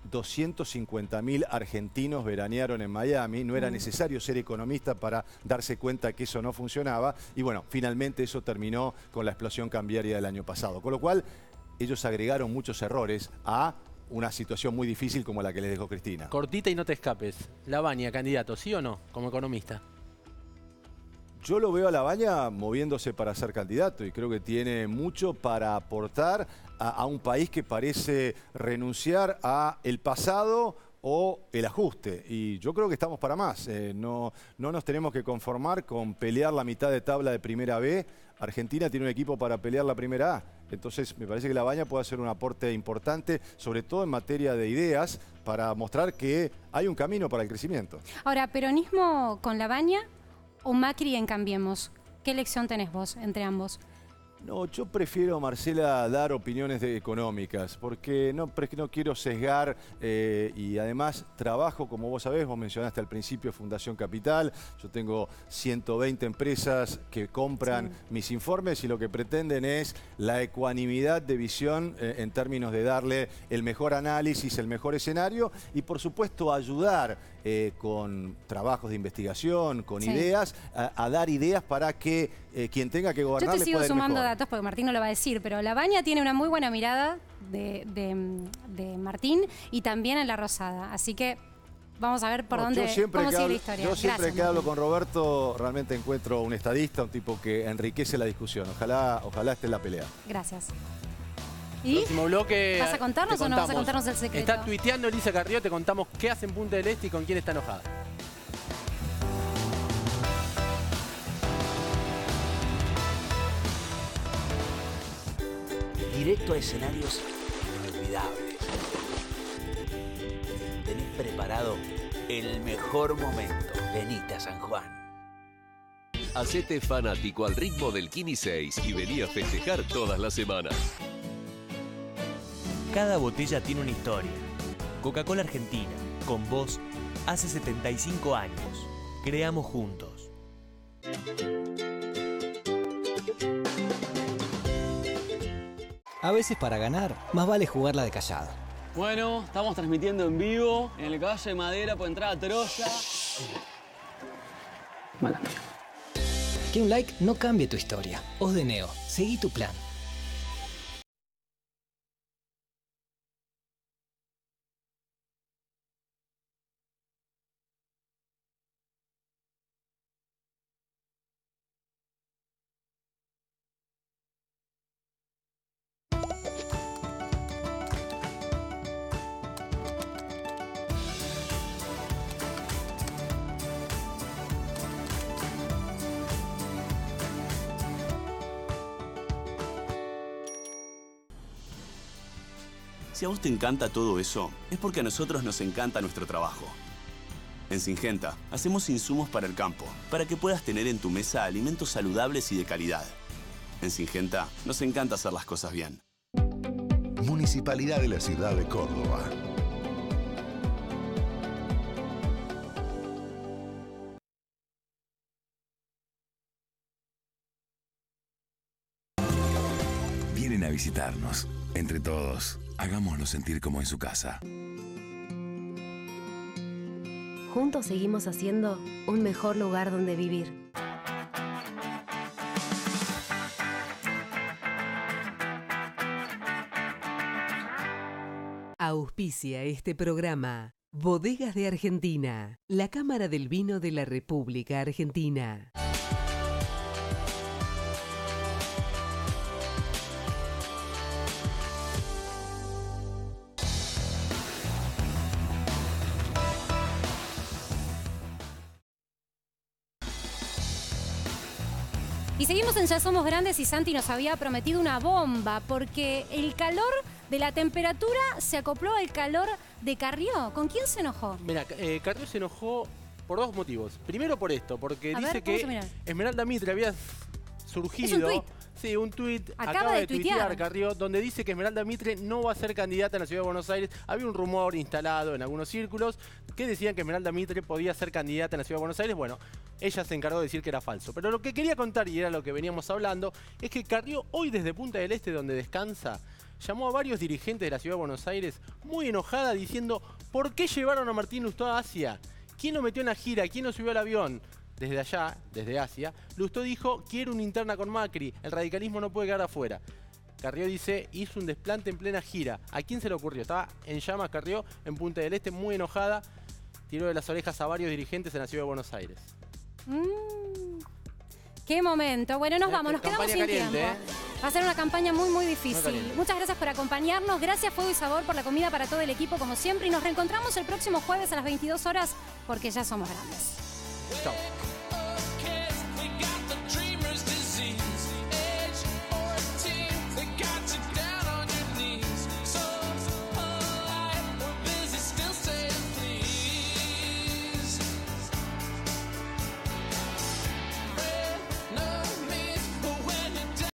[SPEAKER 9] 250.000 argentinos veranearon en Miami, no era necesario ser economista para darse cuenta que eso no funcionaba y bueno, finalmente eso terminó con la explosión cambiaria del año pasado, con lo cual ellos agregaron muchos errores a una situación muy difícil como la que les dejó Cristina.
[SPEAKER 2] Cortita y no te escapes, Lavagna, candidato, ¿sí o no, como economista?
[SPEAKER 9] Yo lo veo a Lavagna moviéndose para ser candidato y creo que tiene mucho para aportar a un país que parece renunciar a el pasado o el ajuste. Y yo creo que estamos para más. No nos tenemos que conformar con pelear la mitad de tabla de Primera B. Argentina tiene un equipo para pelear la Primera A. Entonces me parece que Lavagna puede hacer un aporte importante, sobre todo en materia de ideas, para mostrar que hay un camino para el crecimiento.
[SPEAKER 1] Ahora, ¿peronismo con Lavagna o Macri en Cambiemos? ¿Qué elección tenés vos entre ambos?
[SPEAKER 9] No, yo prefiero, Marcela, dar opiniones económicas, porque no quiero sesgar y además trabajo, como vos sabés, vos mencionaste al principio Fundación Capital, yo tengo 120 empresas que compran mis informes y lo que pretenden es la ecuanimidad de visión en términos de darle el mejor análisis, el mejor escenario y por supuesto ayudar con trabajos de investigación, con ideas, a dar ideas para que quien tenga que gobernar
[SPEAKER 1] yo te sigo sumando datos porque Martín no lo va a decir, pero La Baña tiene una muy buena mirada de Martín y también en La Rosada. Así que vamos a ver por dónde cómo sigue la historia.
[SPEAKER 9] Yo siempre que hablo con Roberto realmente encuentro un estadista, un tipo que enriquece la discusión. Ojalá esté en la pelea.
[SPEAKER 1] Gracias. ¿Y?
[SPEAKER 2] Próximo bloque.
[SPEAKER 1] ¿Vas a contarnos o no vas a contarnos el secreto?
[SPEAKER 2] Está tuiteando Elisa Carrió, te contamos qué hace en Punta del Este y con quién está enojada.
[SPEAKER 10] Directo a escenarios inolvidables. Tenés preparado el mejor momento. Venite a San Juan.
[SPEAKER 11] Hacete fanático al ritmo del Kini 6 y vení a festejar todas las semanas.
[SPEAKER 12] Cada botella tiene una historia. Coca-Cola Argentina, con vos, hace 75 años. Creamos juntos.
[SPEAKER 13] A veces para ganar, más vale jugarla de callado.
[SPEAKER 14] Bueno, estamos transmitiendo en vivo en el Caballo de Madera por entrada Troya.
[SPEAKER 13] Bueno. Que un like no cambie tu historia. Os de Neo, seguí tu plan.
[SPEAKER 15] Si a vos te encanta todo eso, es porque a nosotros nos encanta nuestro trabajo. En Syngenta, hacemos insumos para el campo, para que puedas tener en tu mesa alimentos saludables y de calidad. En Syngenta, nos encanta hacer las cosas bien.
[SPEAKER 16] Municipalidad de la Ciudad de Córdoba. Vienen a visitarnos. Entre todos, hagámoslo sentir como en su casa.
[SPEAKER 17] Juntos seguimos haciendo un mejor lugar donde vivir.
[SPEAKER 18] Auspicia este programa Bodegas de Argentina, la Cámara del Vino de la República Argentina.
[SPEAKER 1] Y seguimos en Ya Somos Grandes y Santi nos había prometido una bomba porque el calor de la temperatura se acopló al calor de Carrió. ¿Con quién se enojó?
[SPEAKER 2] Mira, Carrió se enojó por dos motivos. Primero por esto, porque dice que Esmeralda Mitre había surgido...
[SPEAKER 1] ¿Es un tuit?
[SPEAKER 2] Sí, un tuit.
[SPEAKER 1] Acaba de tuitear
[SPEAKER 2] Carrió, donde dice que Esmeralda Mitre no va a ser candidata en la Ciudad de Buenos Aires. Había un rumor instalado en algunos círculos que decían que Esmeralda Mitre podía ser candidata en la Ciudad de Buenos Aires. Bueno, ella se encargó de decir que era falso. Pero lo que quería contar, y era lo que veníamos hablando, es que Carrió hoy desde Punta del Este, donde descansa, llamó a varios dirigentes de la Ciudad de Buenos Aires muy enojada diciendo ¿por qué llevaron a Martín Lustó a Asia? ¿Quién lo metió en la gira? ¿Quién lo subió al avión? Desde allá, desde Asia, Lustó dijo, quiero una interna con Macri, el radicalismo no puede quedar afuera. Carrió dice, hizo un desplante en plena gira. ¿A quién se le ocurrió? Estaba en llamas Carrió, en Punta del Este, muy enojada. Tiró de las orejas a varios dirigentes en la Ciudad de Buenos Aires.
[SPEAKER 1] ¡Qué momento! Bueno, nos vamos, nos quedamos sin
[SPEAKER 2] caliente,
[SPEAKER 1] tiempo. Va a ser una campaña muy, muy difícil. Muchas gracias por acompañarnos. Gracias, Fuego y Sabor, por la comida para todo el equipo, como siempre. Y nos reencontramos el próximo jueves a las 22 horas, porque ya somos grandes.
[SPEAKER 2] Chao.